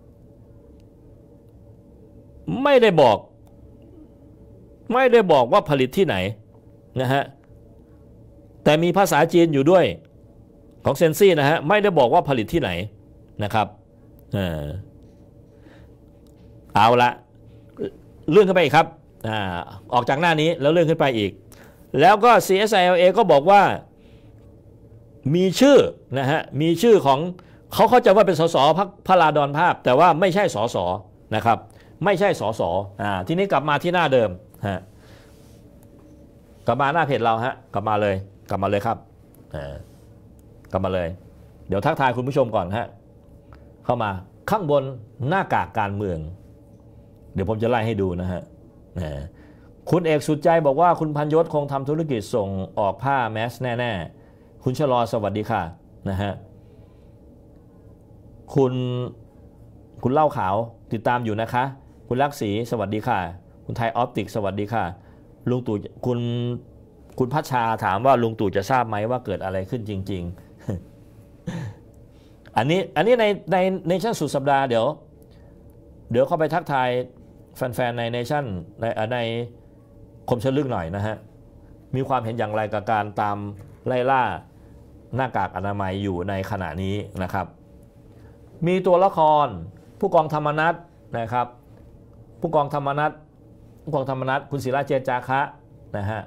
ไม่ได้บอกไม่ได้บอกว่าผลิตที่ไหนนะฮะแต่มีภาษาจีนอยู่ด้วยของเซนซี่นะฮะไม่ได้บอกว่าผลิตที่ไหนนะครับเออเอาละเลื่อนขึ้นไปอีกครับอ่าออกจากหน้านี้แล้วเลื่อนขึ้นไปอีกแล้วก็ ซี เอส ไอ แอล เอ ก็บอกว่ามีชื่อนะฮะมีชื่อของเขาเข้าใจว่าเป็นสสพรรคพระราดอนภาพแต่ว่าไม่ใช่สสนะครับไม่ใช่สสอ่าทีนี้กลับมาที่หน้าเดิมฮะกลับมาหน้าเพจเราฮะกลับมาเลยกลับมาเลยครับอ่ากลับมาเลยเดี๋ยวทักทายคุณผู้ชมก่อนฮะเข้ามาข้างบนหน้ากากการเมืองเดี๋ยวผมจะไล่ให้ดูนะฮะคุณเอกสุดใจบอกว่าคุณพันยศคงทำธุรกิจส่งออกผ้าแมสแน่ๆคุณชะลอสวัสดีค่ะนะฮะคุณคุณเล่าขาวติดตามอยู่นะคะคุณลักษีสวัสดีค่ะคุณไทยออปติกสวัสดีค่ะลุงตู่คุณคุณพัชชาถามว่าลุงตู่จะทราบไหมว่าเกิดอะไรขึ้นจริงๆ อันนี้อันนี้ในในเนชั่นสุดสัปดาห์เดี๋ยวเดี๋ยวเข้าไปทักทายแฟนๆในเนชั่นในในคมชลึกหน่อยนะฮะมีความเห็นอย่างไรกับการตามไล่ล่าหน้ากากอนามัยอยู่ในขณะนี้นะครับมีตัวละครผู้กองธรรมนัสนะครับผู้กองธรรมนัสผู้กองธรรมนัสคุณศิระเจนจาคะนะฮะ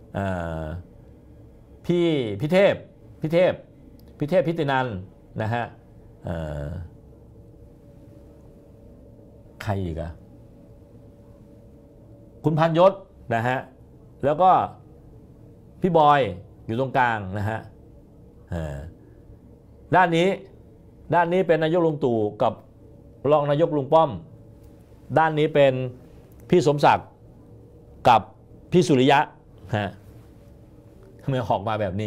พี่พิเทพพิเทพพิเทพพิตินันนะฮะใครอีกอะคุณพันยศนะฮะแล้วก็พี่บอยอยู่ตรงกลางนะฮะด้านนี้ด้านนี้เป็นนายกลุงตู่กับรองนายกลุงป้อมด้านนี้เป็นพี่สมศักดิ์กับพี่สุริยะฮะทำไมออกมาแบบนี้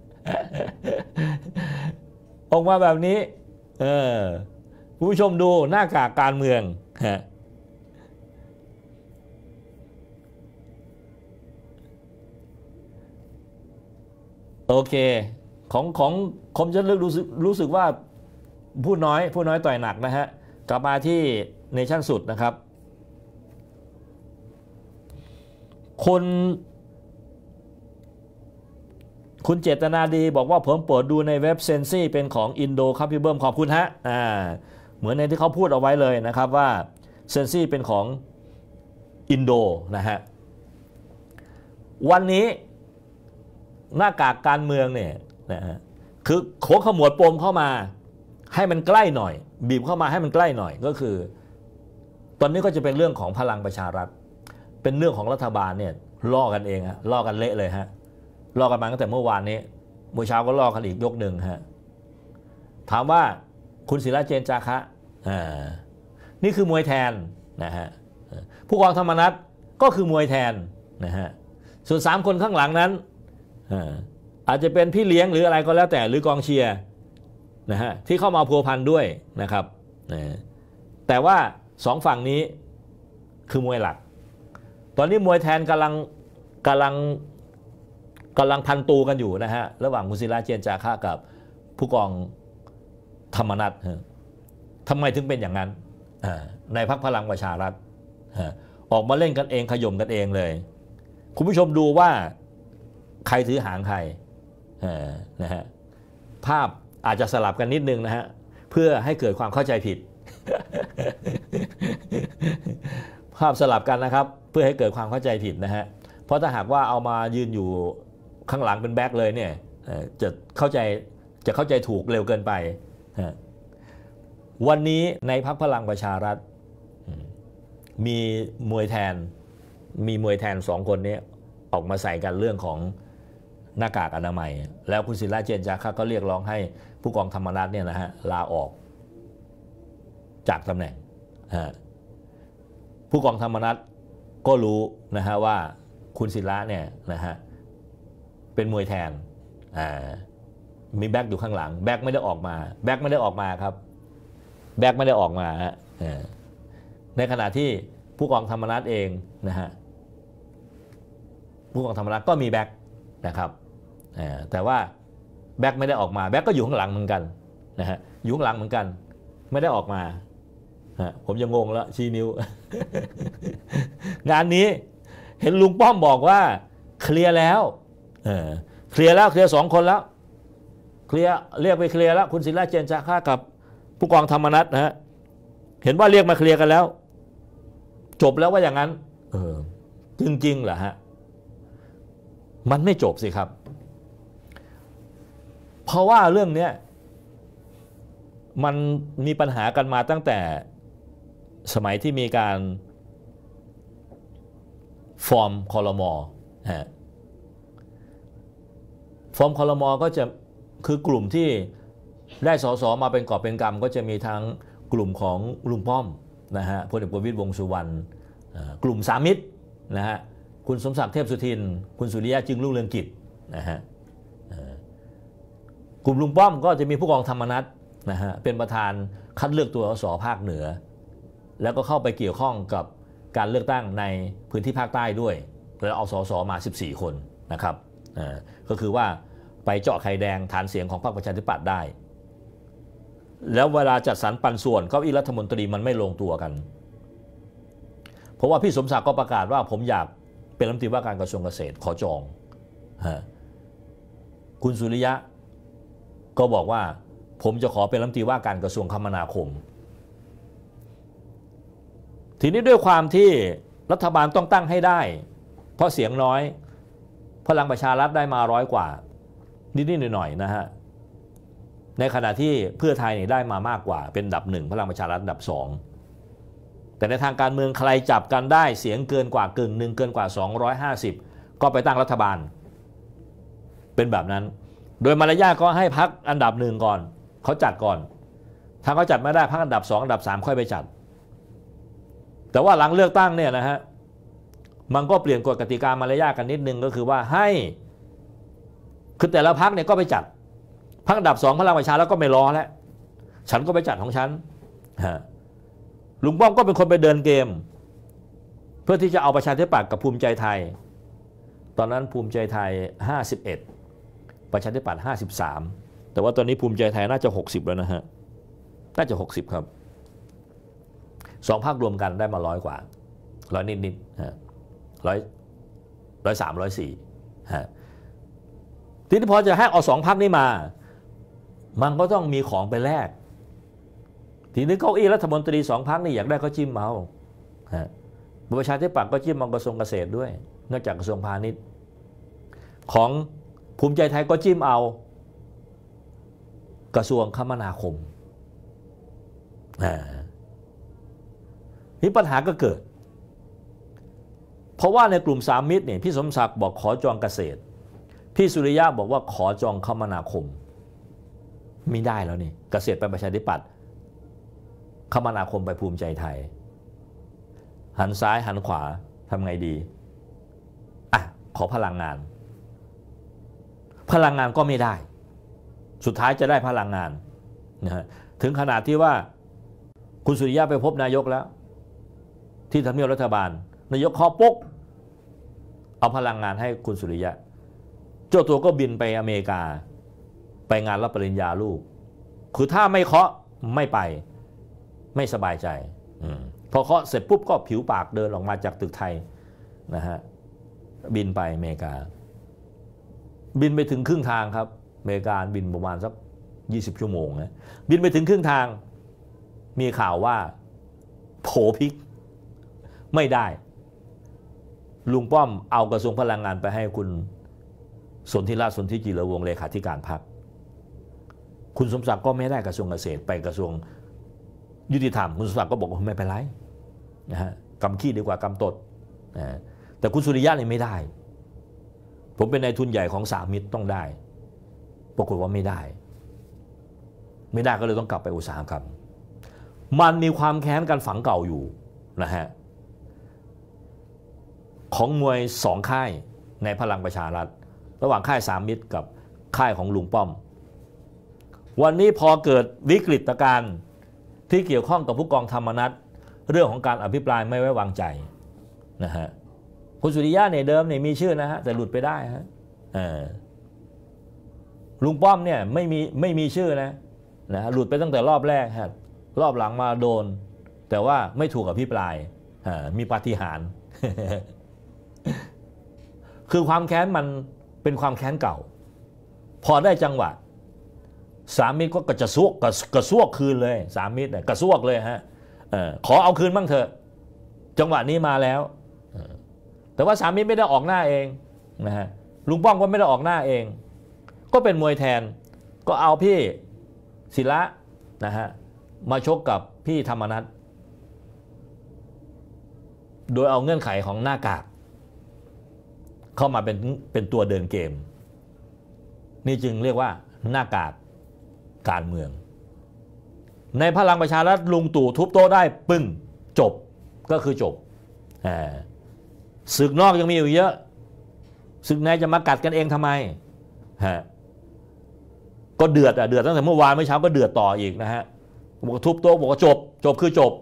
ออกมาแบบนี้เออคุณผู้ชมดูหน้ากากการเมืองฮะโอเคของของคมชัดลึกรู้สึกรู้สึกว่าพูดน้อยพูดน้อยต่อยหนักนะฮะกลับมาที่เนชั่นสุดนะครับคนคุณเจตนาดีบอกว่าผมเปิดดูในเว็บเซนซี่เป็นของอินโดครับพี่เบิ้มขอบคุณฮะอ่าเหมือนในที่เขาพูดเอาไว้เลยนะครับว่าเซนซี่เป็นของอินโดนะฮะวันนี้หน้ากากการเมืองเนี่ยนะฮะคือโขขมวดปมเข้ามาให้มันใกล้หน่อยบีบเข้ามาให้มันใกล้หน่อยก็คือตอนนี้ก็จะเป็นเรื่องของพลังประชารัฐเป็นเรื่องของรัฐบาลเนี่ยล่อกันเองฮะล่อกันเละเลยฮะล่อกันมาตั้งแต่เมื่อวานนี้เมื่อเช้าก็ล่อกันอีกยกหนึ่งฮะถามว่าคุณศิระเจนจาคะอ่านี่คือมวยแทนนะฮะผู้กองธรรมนัสก็คือมวยแทนนะฮะส่วนสามคนข้างหลังนั้นอาจจะเป็นพี่เลี้ยงหรืออะไรก็แล้วแต่หรือกองเชียร์นะฮะที่เข้ามาพัวพันด้วยนะครับแต่ว่าสองฝั่งนี้คือมวยหลักตอนนี้มวยแทนกำลังกำลังกำลังพันตูกันอยู่นะฮะระหว่างคุณศิระเจนจาคะกับผู้กองธรรมนัสทำไมถึงเป็นอย่างนั้นในพรรคพลังประชารัฐออกมาเล่นกันเองขย่มกันเองเลยคุณผู้ชมดูว่าใครถือหางใครนะฮะภาพอาจจะสลับกันนิดนึงนะฮะเพื่อให้เกิดความเข้าใจผิด ภาพสลับกันนะครับเพื่อให้เกิดความเข้าใจผิดนะฮะเพราะถ้าหากว่าเอามายืนอยู่ข้างหลังเป็นแบ็คเลยเนี่ยจะเข้าใจจะเข้าใจถูกเร็วเกินไปวันนี้ในพรรคพลังประชารัฐมีมวยแทนมีมวยแทนสองคนนี้ออกมาใส่กันเรื่องของหน้ากากอนามัยแล้วคุณศิระเจนจาคะก็เรียกร้องให้ผู้กองธรรมนัสเนี่ยนะฮะลาออกจากตำแหน่งผู้กองธรรมนัสก็รู้นะฮะว่าคุณศิระเนี่ยนะฮะเป็นมวยแทนมีแบ็คอยู่ข้างหลังแบ็คไม่ได้ออกมาแบ็คไม่ได้ออกมาครับแบ็คไม่ได้ออกมาฮะในขณะที่ผู้กองธรรมนัสเองนะฮะผู้กองธรรมนัสก็มีแบ็คนะครับแต่ว่าแบ็คไม่ได้ออกมาแบ็คก็อยู่ข้างหลังเหมือนกันนะฮะอยู่ข้างหลังเหมือนกันไม่ได้ออกมาผมยังงงแล้วชี้นิ้ว งานนี้เห็นลุงป้อมบอกว่าเคลียร์แล้วเคลียร์แล้วเคลียร์สองคนแล้วเคลียร์เรียกไปเคลียร์แล้วคุณศิระเจนจาคะกับผู้กองธรรมนัสนะฮะเห็นว่าเรียกมาเคลียร์กันแล้วจบแล้วว่าอย่างนั้นเออจริงๆเหรอฮะมันไม่จบสิครับเพราะว่าเรื่องนี้มันมีปัญหากันมาตั้งแต่สมัยที่มีการฟอร์มครม.ฮะฟอร์มครม.ก็จะคือกลุ่มที่ได้สสมาเป็นกอบเป็นกำก็จะมีทั้งกลุ่มของลุงป้อมนะฮะพลเอกประวิตรวงษ์สุวรรณกลุ่มสามมิตรนะฮะคุณสมศักดิ์เทพสุทินคุณสุริยะจึงรุ่งเรืองกิจนะฮะกลุ่มลุงป้อมก็จะมีผู้กองธรรมนัสนะฮะเป็นประธานคัดเลือกตัวส.ภาคเหนือแล้วก็เข้าไปเกี่ยวข้องกับการเลือกตั้งในพื้นที่ภาคใต้ด้วยแล้วเอาสสมาสิบสี่คนนะครับก็คือว่าไปเจาะไข่แดงฐานเสียงของพรรคประชาธิปัตย์ได้แล้วเวลาจัดสรรปันส่วนเก้าอี้รัฐมนตรีมันไม่ลงตัวกันเพราะว่าพี่สมศักดิ์ก็ประกาศว่าผมอยากเป็นรัฐมนตรีว่าการกระทรวงเกษตรขอจองคุณสุริยะก็บอกว่าผมจะขอเป็นรัฐมนตรีว่าการกระทรวงคมนาคมทีนี้ด้วยความที่รัฐบาลต้องตั้งให้ได้เพราะเสียงน้อยพลังประชารัฐได้มาร้อยกว่านิดๆหน่อยๆนะฮะในขณะที่เพื่อไทยได้มามากกว่าเป็นอันดับหนึ่งพลังประชารัฐอันดับสองแต่ในทางการเมืองใครจับกันได้เสียงเกินกว่ากึ่งหนึ่งเกินกว่าสองร้อยห้าสิบก็ไปตั้งรัฐบาลเป็นแบบนั้นโดยมารยาทก็ให้พรรคอันดับหนึ่งก่อนเขาจัดก่อนถ้าเขาจัดไม่ได้พรรคอันดับสองอันดับสามค่อยไปจัดแต่ว่าหลังเลือกตั้งเนี่ยนะฮะมันก็เปลี่ยนกฎกติกามารยาทกันนิดนึงก็คือว่าให้คือแต่ละพรรคเนี่ยก็ไปจัดพรรคอันดับสองพลังประชารัฐก็ไม่รอแล้วฉันก็ไปจัดของฉันฮะลุงป้อมก็เป็นคนไปเดินเกมเพื่อที่จะเอาประชาธิปัตย์กับภูมิใจไทยตอนนั้นภูมิใจไทยห้าสิบเอ็ดประชาธิปัตย์ห้าสิบสามแต่ว่าตอนนี้ภูมิใจไทยน่าจะหกสิบแล้วนะฮะน่าจะหกสิบครับสองพรรครวมกันได้มาร้อยกว่าร้อยนิดๆฮะร้อยร้อยสามร้อยสี่ฮะทีนี้พอจะให้เอาสองพรรคนี้มามันก็ต้องมีของไปแลกทีนี้เก้าอี้รัฐมนตรีสองพรรคนี่อยากได้ก็จิ้มเอาฮะประชาธิปัตย์ก็จิ้มเอากระทรวงเกษตรด้วยนอกจากกระทรวงพาณิชย์ของภูมิใจไทยก็จิ้มเอากระทรวงคมนาคมนี่ปัญหาก็เกิดเพราะว่าในกลุ่มสามมิตรเนี่ยพี่สมศักดิ์บอกขอจองเกษตรพี่สุริยะบอกว่าขอจองคมนาคมไม่ได้แล้วนี่เกษตรไปประชาธิปัตย์คมนาคมไปภูมิใจไทยหันซ้ายหันขวาทำไงดีอ่ะขอพลังงานพลังงานก็ไม่ได้สุดท้ายจะได้พลังงานนะฮะถึงขนาดที่ว่าคุณสุริยะไปพบนายกแล้วที่ทำเนียบรัฐบาลนายกเคาะปุ๊บเอาพลังงานให้คุณสุริยะเจ้าตัวก็บินไปอเมริกาไปงานรับปริญญาลูกคือถ้าไม่เคาะไม่ไปไม่สบายใจพอเคาะเสร็จปุ๊บก็ผิวปากเดินออกมาจากตึกไทยนะฮะบินไปอเมริกาบินไปถึงครึ่งทางครับอเมริกาบินประมาณสักยี่สิบชั่วโมงนะบินไปถึงครึ่งทางมีข่าวว่าโผพลิกไม่ได้ลุงป้อมเอากระทรวงพลังงานไปให้คุณสนธิรัตน์สนธิจิรวงศ์เลขาธิการพรรคคุณสมศักดิ์ก็ไม่ได้กระทรวงเกษตรไปกระทรวงยุติธรรมคุณสมศักดิ์ก็บอกว่าไม่เป็นไรนะฮะกำขี้ดีกว่ากำตดนะแต่คุณสุริยะเนี่ยไม่ได้ผมเป็นนายทุนใหญ่ของสามมิตรต้องได้ปรากฏว่าไม่ได้ไม่ได้ก็เลยต้องกลับไปอุตสาหกรรมมันมีความแค้นกันฝังเก่าอยู่นะฮะของมวยสองค่ายในพลังประชารัฐระหว่างค่ายสามมิตรกับค่ายของลุงป้อมวันนี้พอเกิดวิกฤตการณ์ที่เกี่ยวข้องกับผู้กองธรรมนัสเรื่องของการอภิปรายไม่ไว้วางใจนะฮะคุณสุริยะเนี่ยเดิมเนี่ยมีชื่อนะฮะแต่หลุดไปได้ฮะลุงป้อมเนี่ยไม่มีไม่มีชื่อนะนะหลุดไปตั้งแต่รอบแรกฮะรอบหลังมาโดนแต่ว่าไม่ถูกอภิปรายมีปาฏิหาริย์ คือความแค้นมันเป็นความแค้นเก่าพอได้จังหวะสามมิตรก็กระซวกกระซวกคืนเลยสามมิตรเนี่ยกระซวกเลยฮะขอเอาคืนบ้างเถอะจังหวะนี้มาแล้วแต่ว่าสามมิตรไม่ได้ออกหน้าเองนะฮะลุงป้อมก็ไม่ได้ออกหน้าเองก็เป็นมวยแทนก็เอาพี่ศิระนะฮะมาชกกับพี่ธรรมนัสโดยเอาเงื่อนไขของหน้ากากเข้ามาเป็นเป็นตัวเดินเกมนี่จึงเรียกว่าหน้ากากการเมืองในพลังประชารัฐลุงตู่ทุบโต๊ะได้ปึ้งจบก็คือจบศึกนอกยังมีอยู่เยอะศึกในจะมากัดกันเองทำไมฮะก็เดือดอ่ะเดือดตั้งแต่เมื่อวานเมื่อเช้าก็เดือดต่ออีกนะฮะบอกว่าทุบโต๊ะบอกว่าจบจบคือจบ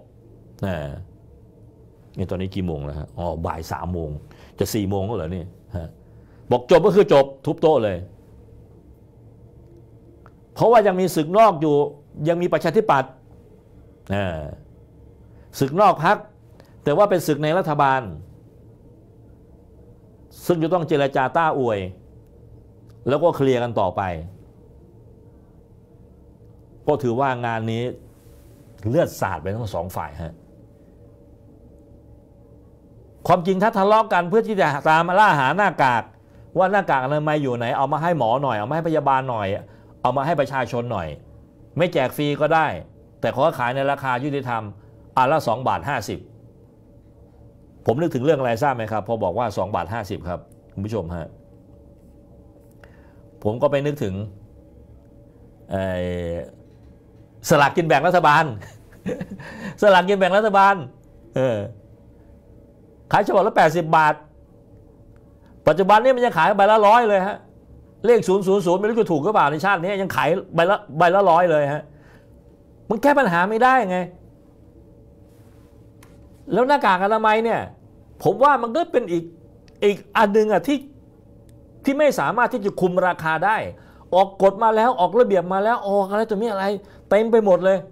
นี่ตอนนี้กี่โมงแล้วฮะอ๋อบ่ายสามโมงจะสี่โมงก็เหรอนี่ฮะบอกจบก็คือจบทุบโต๊ะเลยเพราะว่ายังมีศึกนอกอยู่ยังมีประชาธิปัตย์ศึกนอกพรรคแต่ว่าเป็นศึกในรัฐบาลซึ่งจะต้องเจรจาต้าอวยแล้วก็เคลียร์กันต่อไปก็ถือว่างานนี้เลือดสาดไปทั้งสองฝ่ายฮะความจริงถ้าทะเลาะกันเพื่อที่จะตามมาล่าหาหน้ากากว่าหน้ากากอนามัยอยู่ไหนเอามาให้หมอหน่อยเอามาให้พยาบาลหน่อยเอามาให้ประชาชนหน่อยไม่แจกฟรีก็ได้แต่ขอขายในราคายุติธรรมอันละสองบาทห้าสิบผมนึกถึงเรื่องอะไรทราบไหมครับพอบอกว่าสองบาทห้าสิบครับคุณผู้ชมฮะผมก็ไปนึกถึงสลากกินแบ่งรัฐบาล สลากกินแบ่งรัฐบาลเออขายฉบับละแปดสิบบาทปัจจุบันนี้มันยังขายใบละร้อยเลยฮะเลขศูนย์ศูนย์ศูนย์ไม่รู้จะถูกหรือเปล่าในชาตินี้ยังขายใบละใบละร้อยเลยฮะมันแก้ปัญหาไม่ได้ไงแล้วหน้ากากอนามัยเนี่ยผมว่ามันก็เป็นอีกอีกอันหนึ่งอ่ะที่ที่ไม่สามารถที่จะคุมราคาได้ออกกฎมาแล้วออกระเบียบมาแล้วออกอะไรตัวนี้อะไรเต็มไปหมดเลย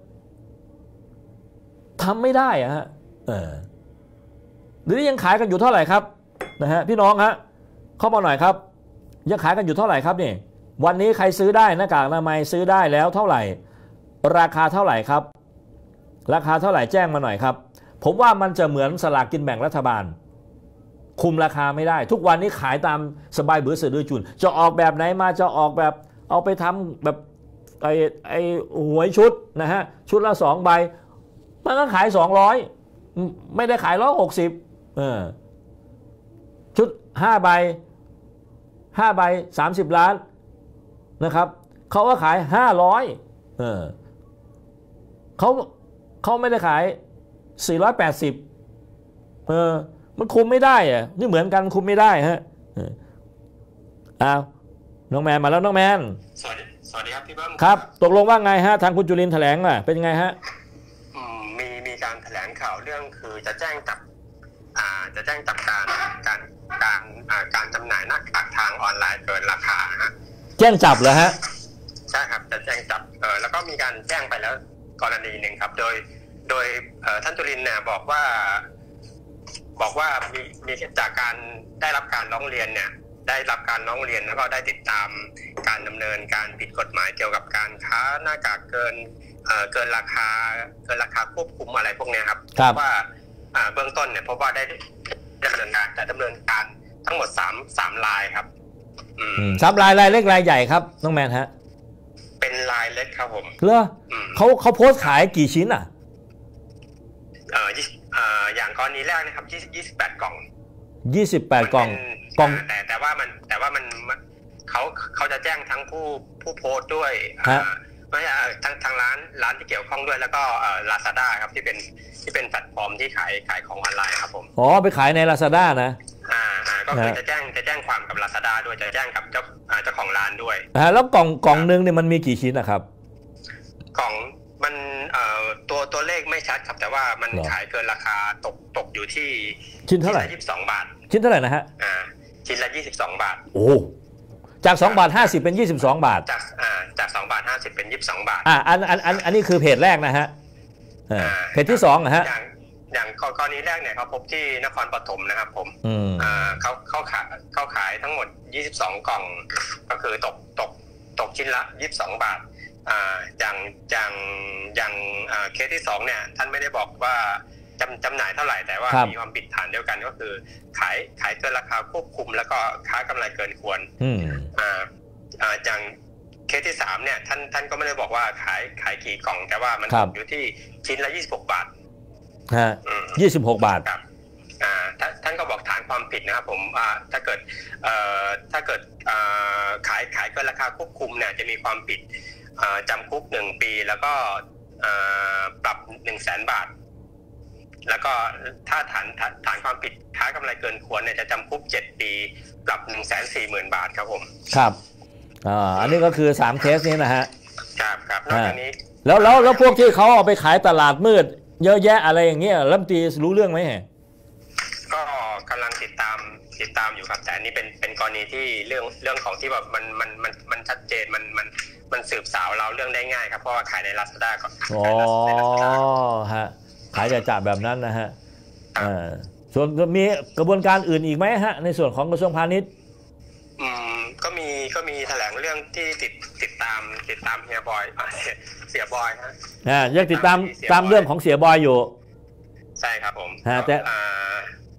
ทำไม่ได้อะฮะเออหรือยังขายกันอยู่เท่าไหร่ครับนะฮะพี่น้องฮะเข้ามาหน่อยครับยังขายกันอยู่เท่าไหร่ครับนี่วันนี้ใครซื้อได้หน้ากากอนามัยซื้อได้แล้วเท่าไหร่ราคาเท่าไหร่ครับราคาเท่าไหร่แจ้งมาหน่อยครับผมว่ามันจะเหมือนสลากกินแบ่งรัฐบาลคุมราคาไม่ได้ทุกวันนี้ขายตามสบายเบือเสือดือจุนจะออกแบบไหนมาจะออกแบบเอาไปทำแบบไอ้ไอ้หวยชุดนะฮะชุดละสองใบมันก็ขายสองร้อยไม่ได้ขายร้อยหกสิบเออชุดห้าใบห้าใบสามสิบล้านนะครับเขาก็ขายห้าร้อยเออเขาเขาไม่ได้ขายสี่ร้อยแปดสิบเออมันคุมไม่ได้อะนี่เหมือนกันคุมไม่ได้ฮะอ้าวน้องแมนมาแล้วน้องแมนสวัสดีสวัสดีครับพี่เบิ้มครับตกลงว่าไงฮะทางคุณจุลินทร์แถลงอ่ะเป็นยังไงฮะมีมีการแถลงข่าวเรื่องคือจะแจ้งจับอ่าจะแจ้งจับการการการอ่าการจำหน่ายหน้ากากทางออนไลน์เกินราคาฮะแจ้งจับเหรอฮะใช่ครับจะแจ้งจับเออแล้วก็มีการแจ้งไปแล้วกรณีหนึ่งครับโดยโดยท่านจุลินทร์เนี่ยบอกว่าบอกว่ามีมีจากการได้รับการร้องเรียนเนี่ยได้รับการร้องเรียนแล้วก็ได้ติดตามการดำเนินการผิดกฎหมายเกี่ยวกับการค้าหน้ากากเกินเอ่อเกินราคาเกินราคาควบคุมอะไรพวกนี้ครับเพราะว่าเบื้องต้นเนี่ยพบว่าได้ดำเนินการแต่ดำเนินการทั้งหมดสามสามรายครับสามรายรายเล็กรายใหญ่ครับน้องแมนฮะเป็นรายเล็กครับผมเหรอเขาเขาโพสต์ขายกี่ชิ้นอ่ะเอ่อเอ่ออย่างกรณีแรกนะครับยี่สิบแปดกล่องยี่สิบแปดกล่องกล่องแต่แต่ว่ามันแต่ว่ามันเขาเขาจะแจ้งทั้งผู้ผู้โพสต์ด้วยไม่ใช่ทั้งทางร้านร้านที่เกี่ยวข้องด้วยแล้วก็เอ่อ Lazada ครับที่เป็นที่เป็นแพลตฟอร์มที่ขายขายของออนไลน์ครับผมอ๋อไปขายใน Lazada นะอ่าอ่าก็คือจะแจ้งจะแจ้งความกับ Lazada ด้วยจะแจ้งกับเจ้าเจ้าของร้านด้วยอ่าแล้วกล่องกล่องนึงเนี่ยมันมีกี่ชิ้นนะครับกล่องมันเอ่อตัวตัวเลขไม่ชัดครับแต่ว่ามันขายเกินราคาตกตกอยู่ที่ชิ้นเท่าไหร่ยี่สิบสองบาทชิ้นเท่าไหร่นะฮะอ่าชิ้นละยี่สิบสองบาทโอ้จากสองบาทห้าสิบเป็นยี่สิบสองบาทจากอ่าจากสองบาทห้าสิบเป็นยี่สิบสองบาทอ่าอันอันอันอันนี้คือเพจแรกนะฮะอ่าเพจที่สองนะฮะอย่างอย่างกรณีแรกเนี่ยเขาพบที่นครปฐมนะครับผมอ่าเขาเขาขายเขาขายทั้งหมดยี่สิบสองกล่องก็คือตกตกตกชิ้นละยี่สิบสองบาทอ่าอย่างอย่างอย่างเคสที่สองเนี่ยท่านไม่ได้บอกว่าจำจำหน่ายเท่าไหร่แต่ว่ามีความผิดฐานเดียวกันก็คือขายขายเกินราคาควบคุมแล้วก็ค้ากำไรเกินควรอ่าอ่าอย่างเคสที่สามเนี่ยท่านท่านก็ไม่ได้บอกว่าขายขายกี่กล่องแต่ว่ามันตกอยู่ที่ชิ้นละยี่สิบหกบาทฮะยี่สิบหกบาทครับอ่าท่านก็บอกฐานความผิดนะครับผมอ่าถ้าเกิดเอ่อถ้าเกิดอ่าขายขายเกินราคาควบคุมเนี่ยจะมีความผิดจำคุกหนึ่งปีแล้วก็ปรับหนึ่งแสนบาทแล้วก็ถ้าฐานฐานความผิดค้ากำไรเกินควรเนี่ยจะจำคุกเจ็ดปีปรับหนึ่งแสนสี่หมื่นบาทครับผมครับอ่าอันนี้ก็คือสามเคสนี้นะฮะครับครับนอกจากนี้แล้วแล้วแล้วพวกที่เขาเอาไปขายตลาดมืดเยอะแยะอะไรอย่างเงี้ยรัฐมนตรีรู้เรื่องไหมก็กำลังติดตามติดตามอยู่ครับแต่อันนี้เป็นเป็นกรณีที่เรื่องเรื่องของที่แบบมันมันมันมันชัดเจนมันมันมันสืบสาวเราเรื่องได้ง่ายครับเพราะว่าขายใน Lazada ก็อ๋อฮะขายจ่าแบบนั้นนะฮะอ่าส่วนมีกระบวนการอื่นอีกไหมฮะในส่วนของกระทรวงพาณิชย์อืมก็มีก็มีแถลงเรื่องที่ติดติดตามติดตามเฮียบอยเสียบอยฮะอ่ายังติดตามตามเรื่องของเสียบอยอยู่ใช่ครับผมฮะแต่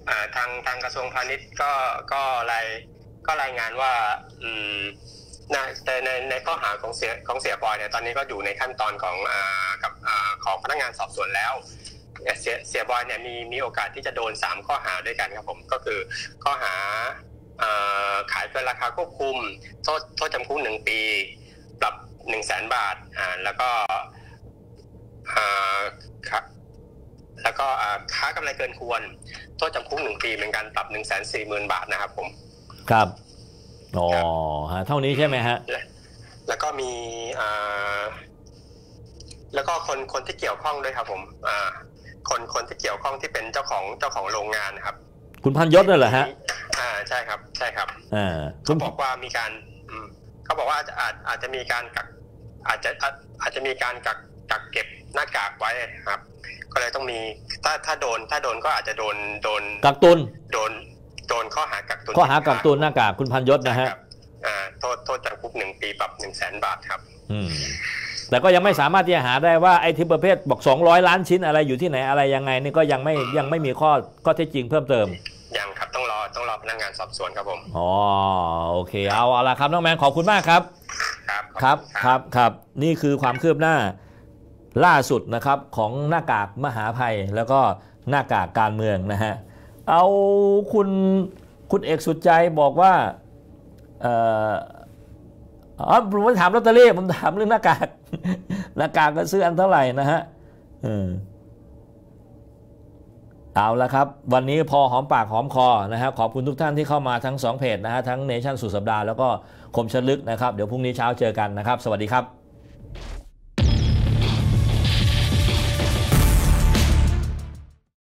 ทางทางกระทรวงพาณิชย์ก็ก็รายก็รายงานว่าอืมในในในข้อหาของเสียของเสียบอยเนี่ยตอนนี้ก็อยู่ในขั้นตอนของอ่ากับอ่าของพนักงานสอบสวนแล้วเสียเสียบอยเนี่ยมีมีโอกาสที่จะโดนสามข้อหาด้วยกันครับผมก็คือข้อหาขายเกินราคาควบคุมโทษโทษจำคุกหนึ่งปีปรับหนึ่งแสนบาทอ่าแล้วก็อ่าแล้วก็ค้ากำไรเกินควรโทษจำคุกหนึ่งปีเหมือนกันปรับหนึ่งแสนสี่หมื่นบาทนะครับผมครับอ๋อเท่านี้ใช่ไหมฮะแล้วก็มีอ่าแล้วก็คนคนที่เกี่ยวข้องด้วยครับผมอ่าคนคนที่เกี่ยวข้องที่เป็นเจ้าของเจ้าของโรงงานนะครับคุณพันยศนั่นเหรอฮะอ่าใช่ครับใช่ครับอ่าเขาบอกว่ามีการเขาบอกว่าอาจอาจจะมีการกักอาจจะอาจจะมีการกักกักเก็บหน้ากากไว้ครับก็เลยต้องมีถ้าถ้าโดนถ้าโดนก็อาจจะโดนโดนกักตุนโดนโดนข้อหากักตุนข้อหากักตุนหน้ากากคุณพันยศนะฮะอ่าโทษโทษจำคุกหนึ่งปีปรับหนึ่งแสนบาทครับอืมแต่ก็ยังไม่สามารถที่จะหาได้ว่าไอ้ที่ประเภทบอกสองร้อยล้านชิ้นอะไรอยู่ที่ไหนอะไรยังไงนี่ก็ยังไม่ยังไม่มีข้อข้อเท็จจริงเพิ่มเติมยังครับต้องรอต้องรอพนักงานสอบสวนครับผมอ๋อโอเคเอาเอาละครับน้องแมนขอบคุณมากครับครับครับครับครับนี่คือความคืบหน้าล่าสุดนะครับของหน้ากากมหาภัยแล้วก็หน้ากากการเมืองนะฮะเอาคุณคุณเอกสุดใจบอกว่าเอ่ออ๋อผมไม่ถามลอตเตอรี่ผมถามเรื่องหน้ากากหน้ากากก็ซื้ออันเท่าไหร่นะฮะเออเอาละครับวันนี้พอหอมปากหอมคอนะฮะขอบคุณทุกท่านที่เข้ามาทั้งสองเพจนะฮะทั้งเนชั่นสุดสัปดาห์แล้วก็คมชลึกนะครับเดี๋ยวพรุ่งนี้เช้าเจอกันนะครับสวัสดีครับ